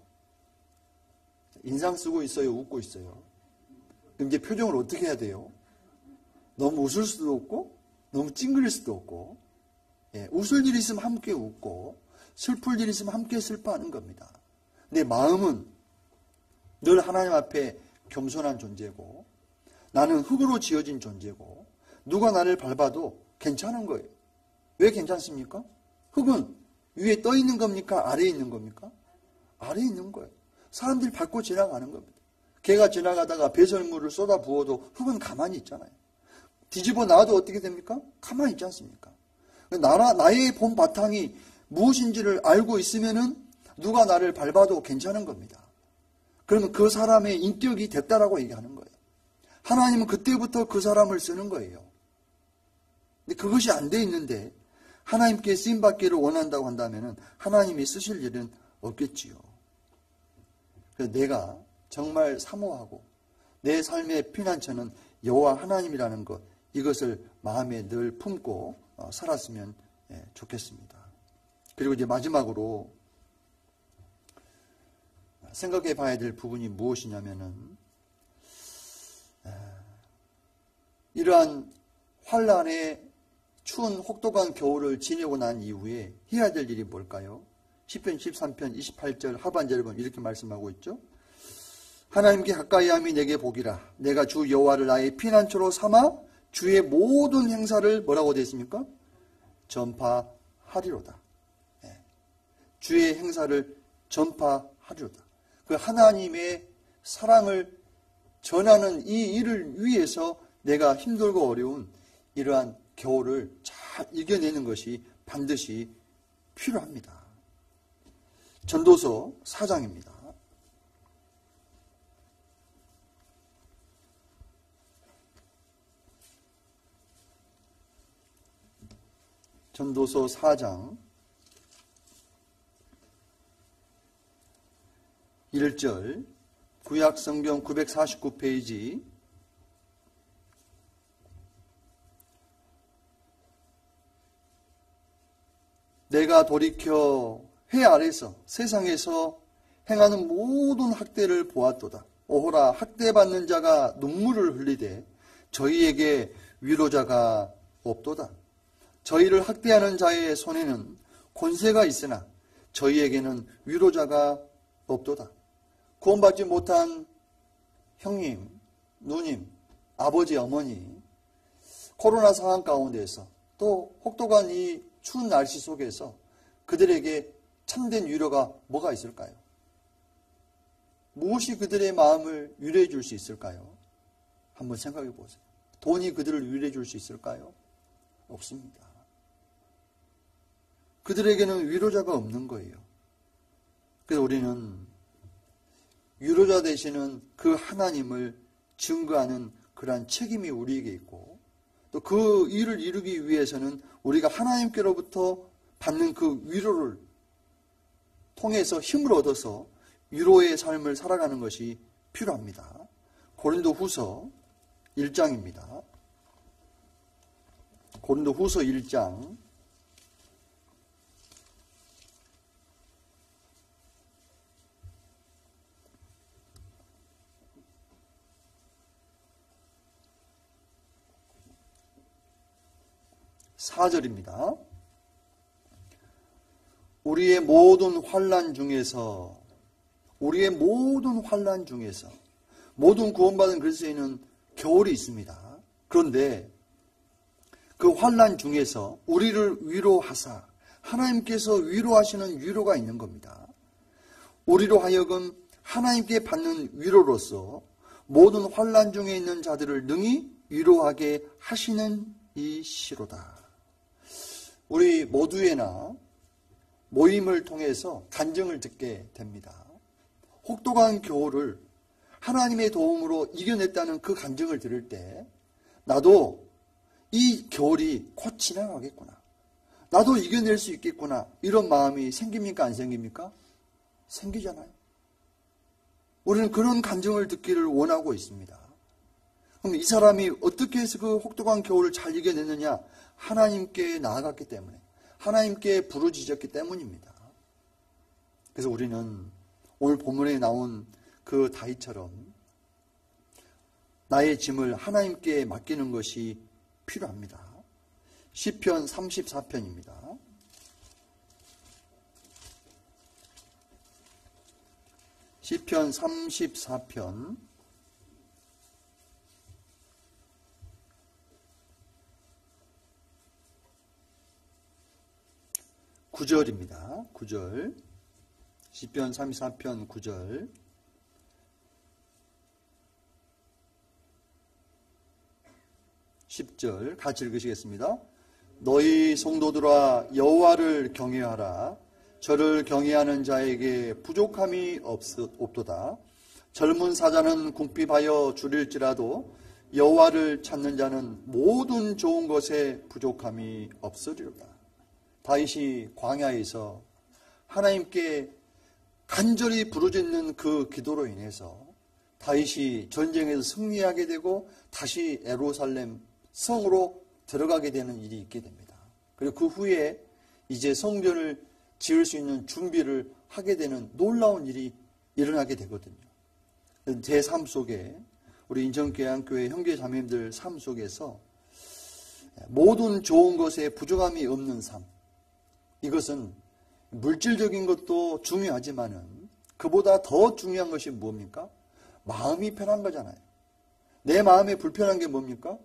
인상 쓰고 있어요? 웃고 있어요? 그럼 이제 표정을 어떻게 해야 돼요? 너무 웃을 수도 없고 너무 찡그릴 수도 없고 예, 웃을 일 있으면 함께 웃고 슬플 일 있으면 함께 슬퍼하는 겁니다. 내 마음은 늘 하나님 앞에 겸손한 존재고 나는 흙으로 지어진 존재고 누가 나를 밟아도 괜찮은 거예요. 왜 괜찮습니까? 흙은 위에 떠 있는 겁니까? 아래에 있는 겁니까? 아래에 있는 거예요. 사람들이 밟고 지나가는 겁니다. 개가 지나가다가 배설물을 쏟아 부어도 흙은 가만히 있잖아요. 뒤집어 놔도 어떻게 됩니까? 가만히 있지 않습니까? 나라, 나의 본 바탕이 무엇인지를 알고 있으면은 누가 나를 밟아도 괜찮은 겁니다. 그러면 그 사람의 인격이 됐다라고 얘기하는 거예요. 하나님은 그때부터 그 사람을 쓰는 거예요. 근데 그것이 안 돼 있는데 하나님께 쓰임받기를 원한다고 한다면 하나님이 쓰실 일은 없겠지요. 그래서 내가 정말 사모하고 내 삶의 피난처는 여호와 하나님이라는 것, 이것을 마음에 늘 품고 살았으면 좋겠습니다. 그리고 이제 마지막으로 생각해 봐야 될 부분이 무엇이냐면은 이러한 환란의 추운 혹독한 겨울을 지내고 난 이후에 해야 될 일이 뭘까요? 시편 십삼 편 이십팔 절 하반절을 보면 이렇게 말씀하고 있죠. 하나님께 가까이함이 내게 복이라. 내가 주 여호와를 나의 피난처로 삼아 주의 모든 행사를 뭐라고 되어 있습니까? 전파하리로다. 예. 주의 행사를 전파하리로다. 그 하나님의 사랑을 전하는 이 일을 위해서 내가 힘들고 어려운 이러한 겨울을 잘 이겨내는 것이 반드시 필요합니다. 전도서 사 장입니다. 전도서 사 장 일 절, 구약성경 구백사십구 페이지 내가 돌이켜 해 아래서 세상에서 행하는 모든 학대를 보았도다. 오호라, 학대받는 자가 눈물을 흘리되 저희에게 위로자가 없도다. 저희를 학대하는 자의 손에는 권세가 있으나 저희에게는 위로자가 없도다. 구원받지 못한 형님, 누님, 아버지, 어머니, 코로나 상황 가운데서 또 혹독한 이 추운 날씨 속에서 그들에게 참된 위로가 뭐가 있을까요? 무엇이 그들의 마음을 위로해 줄 수 있을까요? 한번 생각해 보세요. 돈이 그들을 위로해 줄 수 있을까요? 없습니다. 그들에게는 위로자가 없는 거예요. 그래서 우리는 위로자 되시는 그 하나님을 증거하는 그러한 책임이 우리에게 있고 또 그 일을 이루기 위해서는 우리가 하나님께로부터 받는 그 위로를 통해서 힘을 얻어서 위로의 삶을 살아가는 것이 필요합니다. 고린도후서 일 장입니다. 고린도후서 일 장 사 절입니다. 우리의 모든 환난 중에서 우리의 모든 환난 중에서 모든 구원받은 그리스도인은 겨울이 있습니다. 그런데 그 환난 중에서 우리를 위로하사 하나님께서 위로하시는 위로가 있는 겁니다. 우리로 하여금 하나님께 받는 위로로서 모든 환난 중에 있는 자들을 능히 위로하게 하시는 이 시로다. 우리 모두에나 모임을 통해서 간증을 듣게 됩니다. 혹독한 겨울을 하나님의 도움으로 이겨냈다는 그 간증을 들을 때 나도 이 겨울이 곧 지나가겠구나. 나도 이겨낼 수 있겠구나. 이런 마음이 생깁니까? 안 생깁니까? 생기잖아요. 우리는 그런 간증을 듣기를 원하고 있습니다. 그럼 이 사람이 어떻게 해서 그 혹독한 겨울을 잘 이겨냈느냐? 하나님께 나아갔기 때문에, 하나님께 부르짖었기 때문입니다. 그래서 우리는 오늘 본문에 나온 그 다윗처럼 나의 짐을 하나님께 맡기는 것이 필요합니다. 시편 삼십사 편입니다. 시편 삼십사 편 구 절입니다. 구 절. 시편 삼십사 편 구 절. 십 절 같이 읽으시겠습니다. 너희 성도들아 여호와를 경외하라. 저를 경외하는 자에게 부족함이 없도다. 젊은 사자는 궁핍하여 줄일지라도 여호와를 찾는 자는 모든 좋은 것에 부족함이 없으리로다. 다윗이 광야에서 하나님께 간절히 부르짖는 그 기도로 인해서 다윗이 전쟁에서 승리하게 되고 다시 예루살렘 성으로 들어가게 되는 일이 있게 됩니다. 그리고 그 후에 이제 성전을 지을 수 있는 준비를 하게 되는 놀라운 일이 일어나게 되거든요. 제 삶 속에 우리 인천교회교회 형제 자매님들 삶 속에서 모든 좋은 것에 부족함이 없는 삶, 이것은 물질적인 것도 중요하지만은 그보다 더 중요한 것이 뭡니까? 마음이 편한 거잖아요. 내 마음에 불편한 게 뭡니까?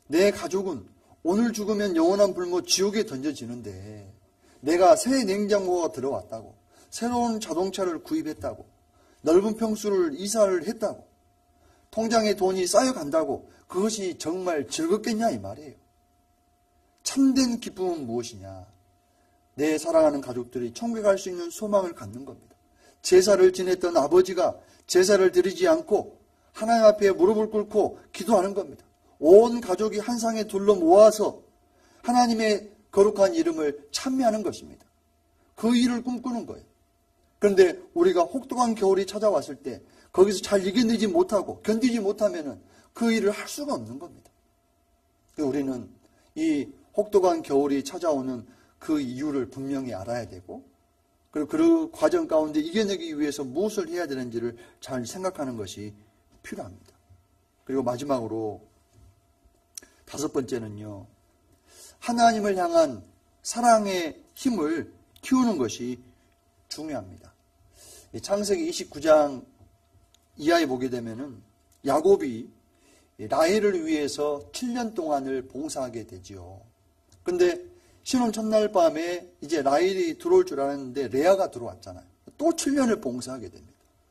내 가족은 오늘 죽으면 영원한 불모 지옥에 던져지는데 내가 새 냉장고가 들어왔다고, 새로운 자동차를 구입했다고, 넓은 평수를 이사를 했다고, 통장에 돈이 쌓여간다고 그것이 정말 즐겁겠냐 이 말이에요. 참된 기쁨은 무엇이냐? 내 사랑하는 가족들이 천국에 갈 수 있는 소망을 갖는 겁니다. 제사를 지냈던 아버지가 제사를 드리지 않고 하나님 앞에 무릎을 꿇고 기도하는 겁니다. 온 가족이 한 상에 둘러 모아서 하나님의 거룩한 이름을 찬미하는 것입니다. 그 일을 꿈꾸는 거예요. 그런데 우리가 혹독한 겨울이 찾아왔을 때 거기서 잘 이겨내지 못하고 견디지 못하면 그 일을 할 수가 없는 겁니다. 우리는 이 혹독한 겨울이 찾아오는 그 이유를 분명히 알아야 되고, 그리고 그 과정 가운데 이겨내기 위해서 무엇을 해야 되는지를 잘 생각하는 것이 필요합니다. 그리고 마지막으로 다섯 번째는요, 하나님을 향한 사랑의 힘을 키우는 것이 중요합니다. 창세기 이십구 장 이하에 보게 되면은 야곱이 라헬을 위해서 칠 년 동안을 봉사하게 되지요. 그런데 신혼 첫날 밤에 이제 라헬이 들어올 줄 알았는데 레아가 들어왔잖아요. 또 칠 년을 봉사하게 됩니다.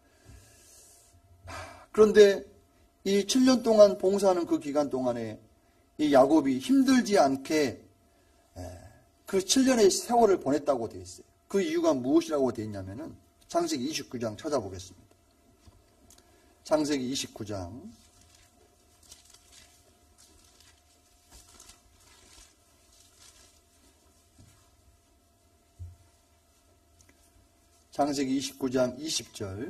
그런데 이 칠 년 동안 봉사하는 그 기간 동안에 이 야곱이 힘들지 않게 그 칠 년의 세월을 보냈다고 되어 있어요. 그 이유가 무엇이라고 되어 있냐면은 창세기 이십구 장 찾아보겠습니다. 창세기 이십구 장 창세기 이십구 장 이십 절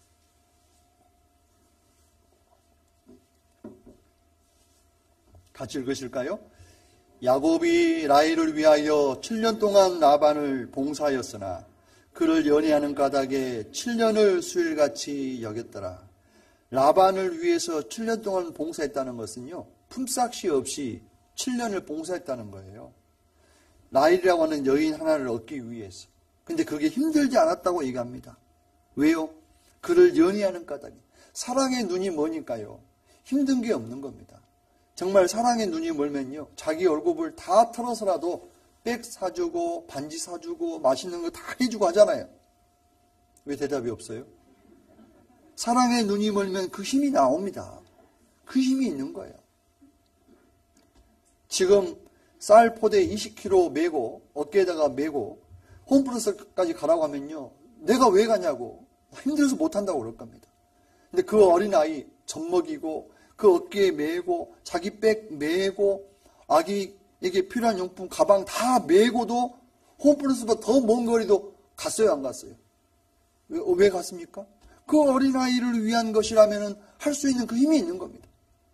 같이 읽으실까요? 야곱이 라헬을 위하여 칠 년 동안 라반을 봉사하였으나 그를 연애하는 까닭에 칠 년을 수일같이 여겼더라. 라반을 위해서 칠 년 동안 봉사했다는 것은요, 품삯이 없이 칠 년을 봉사했다는 거예요. 라헬이라고 하는 여인 하나를 얻기 위해서. 근데 그게 힘들지 않았다고 얘기합니다. 왜요? 그를 연애하는 까닭에. 사랑의 눈이 뭐니까요? 힘든 게 없는 겁니다. 정말 사랑의 눈이 멀면요, 자기 월급을 다 털어서라도 백 사주고 반지 사주고 맛있는 거 다 해주고 하잖아요. 왜 대답이 없어요? 사랑의 눈이 멀면 그 힘이 나옵니다. 그 힘이 있는 거예요. 지금 쌀 포대 이십 킬로그램 메고 어깨에다가 메고 홈플러스까지 가라고 하면요, 내가 왜 가냐고, 힘들어서 못한다고 그럴 겁니다. 근데 그 어린아이 젖 먹이고 그 어깨에 메고 자기 백 메고 아기에게 필요한 용품 가방 다 메고도 홈플러스보다 더 먼 거리도 갔어요, 안 갔어요? 왜, 왜 갔습니까? 그 어린아이를 위한 것이라면 할 수 있는 그 힘이 있는 겁니다.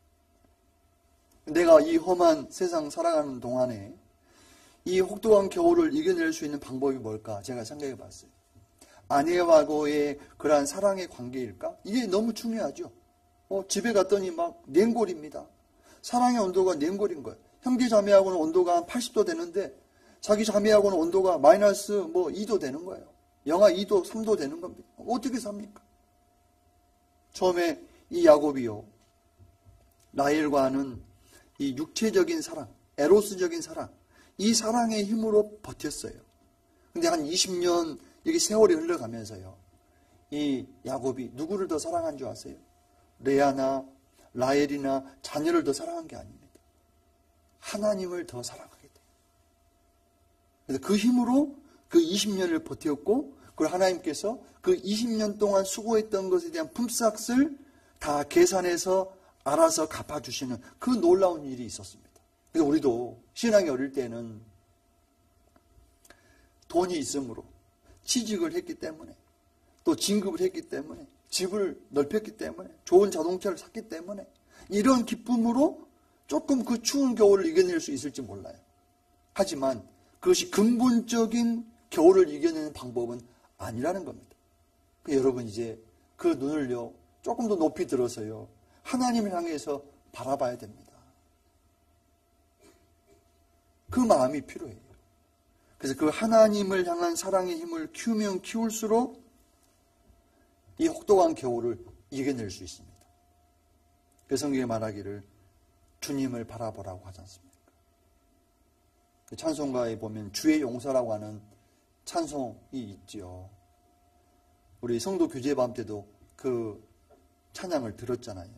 내가 이 험한 세상 살아가는 동안에 이 혹독한 겨울을 이겨낼 수 있는 방법이 뭘까? 제가 생각해 봤어요. 아내와의 그러한 사랑의 관계일까? 이게 너무 중요하죠. 어, 집에 갔더니 막 냉골입니다. 사랑의 온도가 냉골인 거예요. 형제 자매하고는 온도가 한 팔십 도 되는데 자기 자매하고는 온도가 마이너스 뭐 이 도 되는 거예요. 영하 이 도, 삼 도 되는 겁니다. 어떻게 삽니까? 처음에 이 야곱이요, 라헬과 하는 이 육체적인 사랑, 에로스적인 사랑, 이 사랑의 힘으로 버텼어요. 근데 한 이십 년 이게 세월이 흘러가면서요, 이 야곱이 누구를 더 사랑한 줄 아세요? 레아나 라헬이나 자녀를 더 사랑한 게 아닙니다. 하나님을 더 사랑하게 돼요. 그래서 그 힘으로 그 이십 년을 버텼고, 그리고 하나님께서 그 이십 년 동안 수고했던 것에 대한 품삯을 다 계산해서 알아서 갚아주시는 그 놀라운 일이 있었습니다. 그래서 우리도 신앙이 어릴 때는 돈이 있으므로 취직을 했기 때문에, 또 진급을 했기 때문에, 집을 넓혔기 때문에, 좋은 자동차를 샀기 때문에 이런 기쁨으로 조금 그 추운 겨울을 이겨낼 수 있을지 몰라요. 하지만 그것이 근본적인 겨울을 이겨내는 방법은 아니라는 겁니다. 여러분 이제 그 눈을요, 조금 더 높이 들어서요, 하나님을 향해서 바라봐야 됩니다. 그 마음이 필요해요. 그래서 그 하나님을 향한 사랑의 힘을 키우면 키울수록 이 혹독한 겨울을 이겨낼 수 있습니다. 그 성경에 말하기를 주님을 바라보라고 하지 않습니까? 찬송가에 보면 주의 용서라고 하는 찬송이 있죠. 우리 성도 교제 밤 때도 그 찬양을 들었잖아요.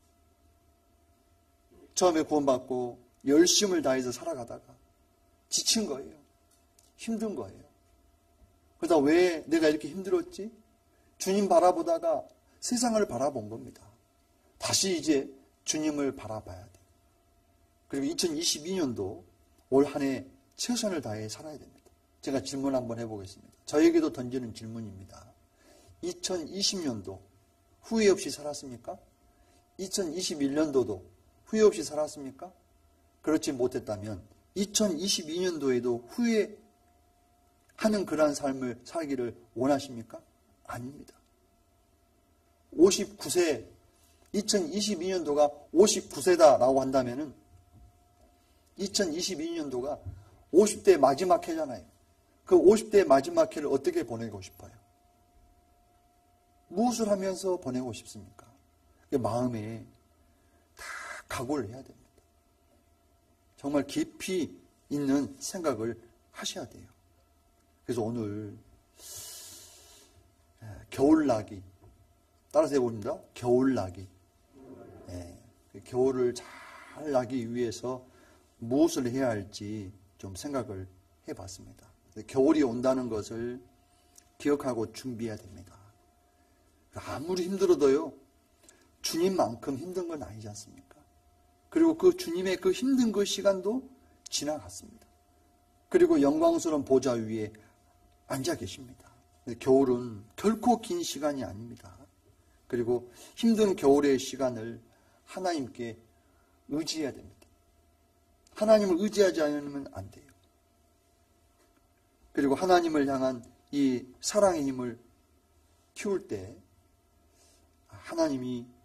처음에 구원받고 열심을 다해서 살아가다가 지친 거예요. 힘든 거예요. 그러다 왜 내가 이렇게 힘들었지? 주님 바라보다가 세상을 바라본 겁니다. 다시 이제 주님을 바라봐야 돼요. 그리고 이천이십이 년도 올 한 해 최선을 다해 살아야 됩니다. 제가 질문 한번 해보겠습니다. 저에게도 던지는 질문입니다. 이천이십 년도 후회 없이 살았습니까? 이천이십일 년도도 후회 없이 살았습니까? 그렇지 못했다면 이천이십이 년도에도 후회하는 그러한 삶을 살기를 원하십니까? 아닙니다. 오십구 세, 이천이십이 년도가 오십구 세다라고 한다면은 이천이십이 년도가 오십 대 마지막 해잖아요. 그 오십 대 마지막 해를 어떻게 보내고 싶어요? 무엇을 하면서 보내고 싶습니까? 마음에 다 각오를 해야 됩니다. 정말 깊이 있는 생각을 하셔야 돼요. 그래서 오늘 겨울나기 따라서 해봅니다. 겨울나기. 네, 겨울을 잘 나기 위해서 무엇을 해야 할지 좀 생각을 해봤습니다. 겨울이 온다는 것을 기억하고 준비해야 됩니다. 아무리 힘들어도요, 주님만큼 힘든 건 아니지 않습니까? 그리고 그 주님의 그 힘든 그 시간도 지나갔습니다. 그리고 영광스러운 보좌 위에 앉아 계십니다. 겨울은 결코 긴 시간이 아닙니다. 그리고 힘든 겨울의 시간을 하나님께 의지해야 됩니다. 하나님을 의지하지 않으면 안 돼요. 그리고 하나님을 향한 이 사랑의 힘을 키울 때 하나님이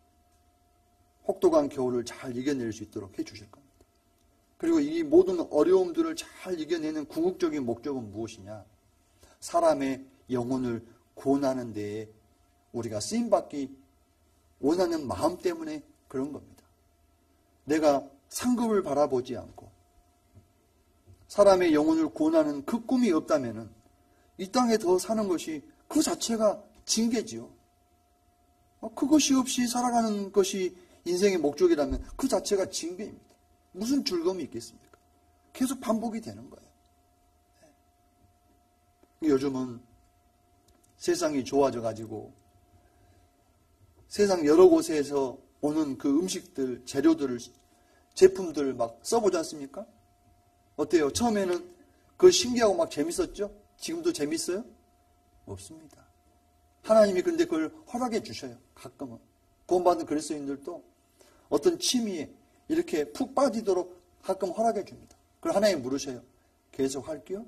혹독한 겨울을 잘 이겨낼 수 있도록 해주실 겁니다. 그리고 이 모든 어려움들을 잘 이겨내는 궁극적인 목적은 무엇이냐? 사람의 영혼을 구원하는 데에 우리가 쓰임받기 원하는 마음 때문에 그런 겁니다. 내가 상급을 바라보지 않고 사람의 영혼을 구원하는 그 꿈이 없다면 이 땅에 더 사는 것이 그 자체가 징계지요. 그것이 없이 살아가는 것이 인생의 목적이라면 그 자체가 징계입니다. 무슨 즐거움이 있겠습니까? 계속 반복이 되는 거예요. 요즘은 세상이 좋아져가지고 세상 여러 곳에서 오는 그 음식들, 재료들을, 제품들을 막 써보지 않습니까? 어때요? 처음에는 그거 신기하고 막 재밌었죠? 지금도 재밌어요? 없습니다. 하나님이 그런데 그걸 허락해 주셔요. 가끔은. 구원받은 그리스도인들도 어떤 취미에 이렇게 푹 빠지도록 가끔 허락해 줍니다. 그걸 하나님 물으셔요. 계속 할게요?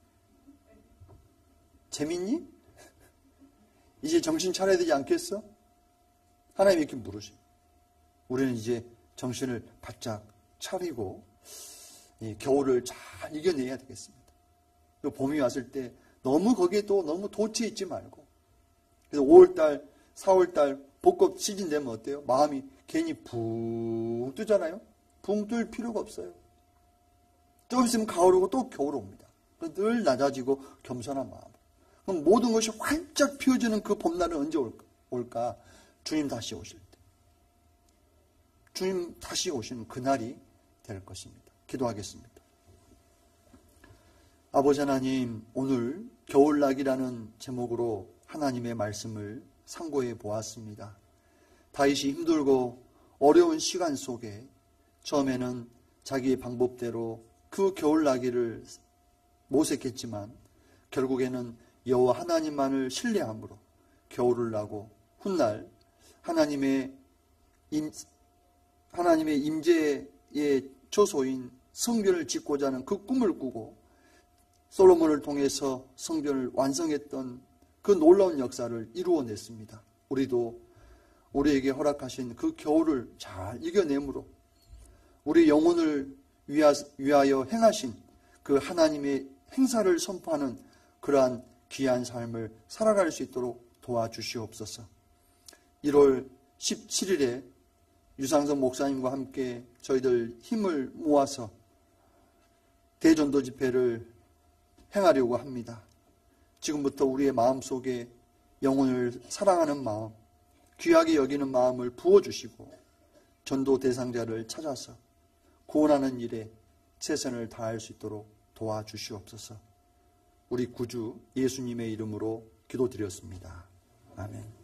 재밌니? 이제 정신 차려야 되지 않겠어? 하나님 이렇게 물으셔요. 우리는 이제 정신을 바짝 차리고 이 겨울을 잘 이겨내야 되겠습니다. 봄이 왔을 때 너무 거기에 또 너무 도취해 있지 말고, 그래서 오월달, 사월달 벚꽃 시즌 되면 어때요? 마음이 괜히 붕 뜨잖아요? 붕 뜰 필요가 없어요. 좀 있으면 가을 오고 또 겨울 옵니다. 늘 낮아지고 겸손한 마음. 그럼 모든 것이 활짝 피어지는 그 봄날은 언제 올까? 주님 다시 오실 때. 주님 다시 오시는 그날이 될 것입니다. 기도하겠습니다. 아버지 하나님, 오늘 겨울나기라는 제목으로 하나님의 말씀을 상고해 보았습니다. 다윗이 힘들고 어려운 시간 속에 처음에는 자기의 방법대로 그 겨울나기를 모색했지만 결국에는 여호와 하나님만을 신뢰함으로 겨울을 나고 훗날 하나님의 임, 하나님의 임재의 초소인 성전을 짓고자 하는 그 꿈을 꾸고 솔로몬을 통해서 성전을 완성했던 그 놀라운 역사를 이루어냈습니다. 우리도 우리에게 허락하신 그 겨울을 잘 이겨내므로 우리 영혼을 위하여 행하신 그 하나님의 행사를 선포하는 그러한 귀한 삶을 살아갈 수 있도록 도와주시옵소서. 일월 십칠일에 유상선 목사님과 함께 저희들 힘을 모아서 대전도 집회를 행하려고 합니다. 지금부터 우리의 마음속에 영혼을 사랑하는 마음, 귀하게 여기는 마음을 부어주시고 전도 대상자를 찾아서 구원하는 일에 최선을 다할 수 있도록 도와주시옵소서. 우리 구주 예수님의 이름으로 기도드렸습니다. 아멘.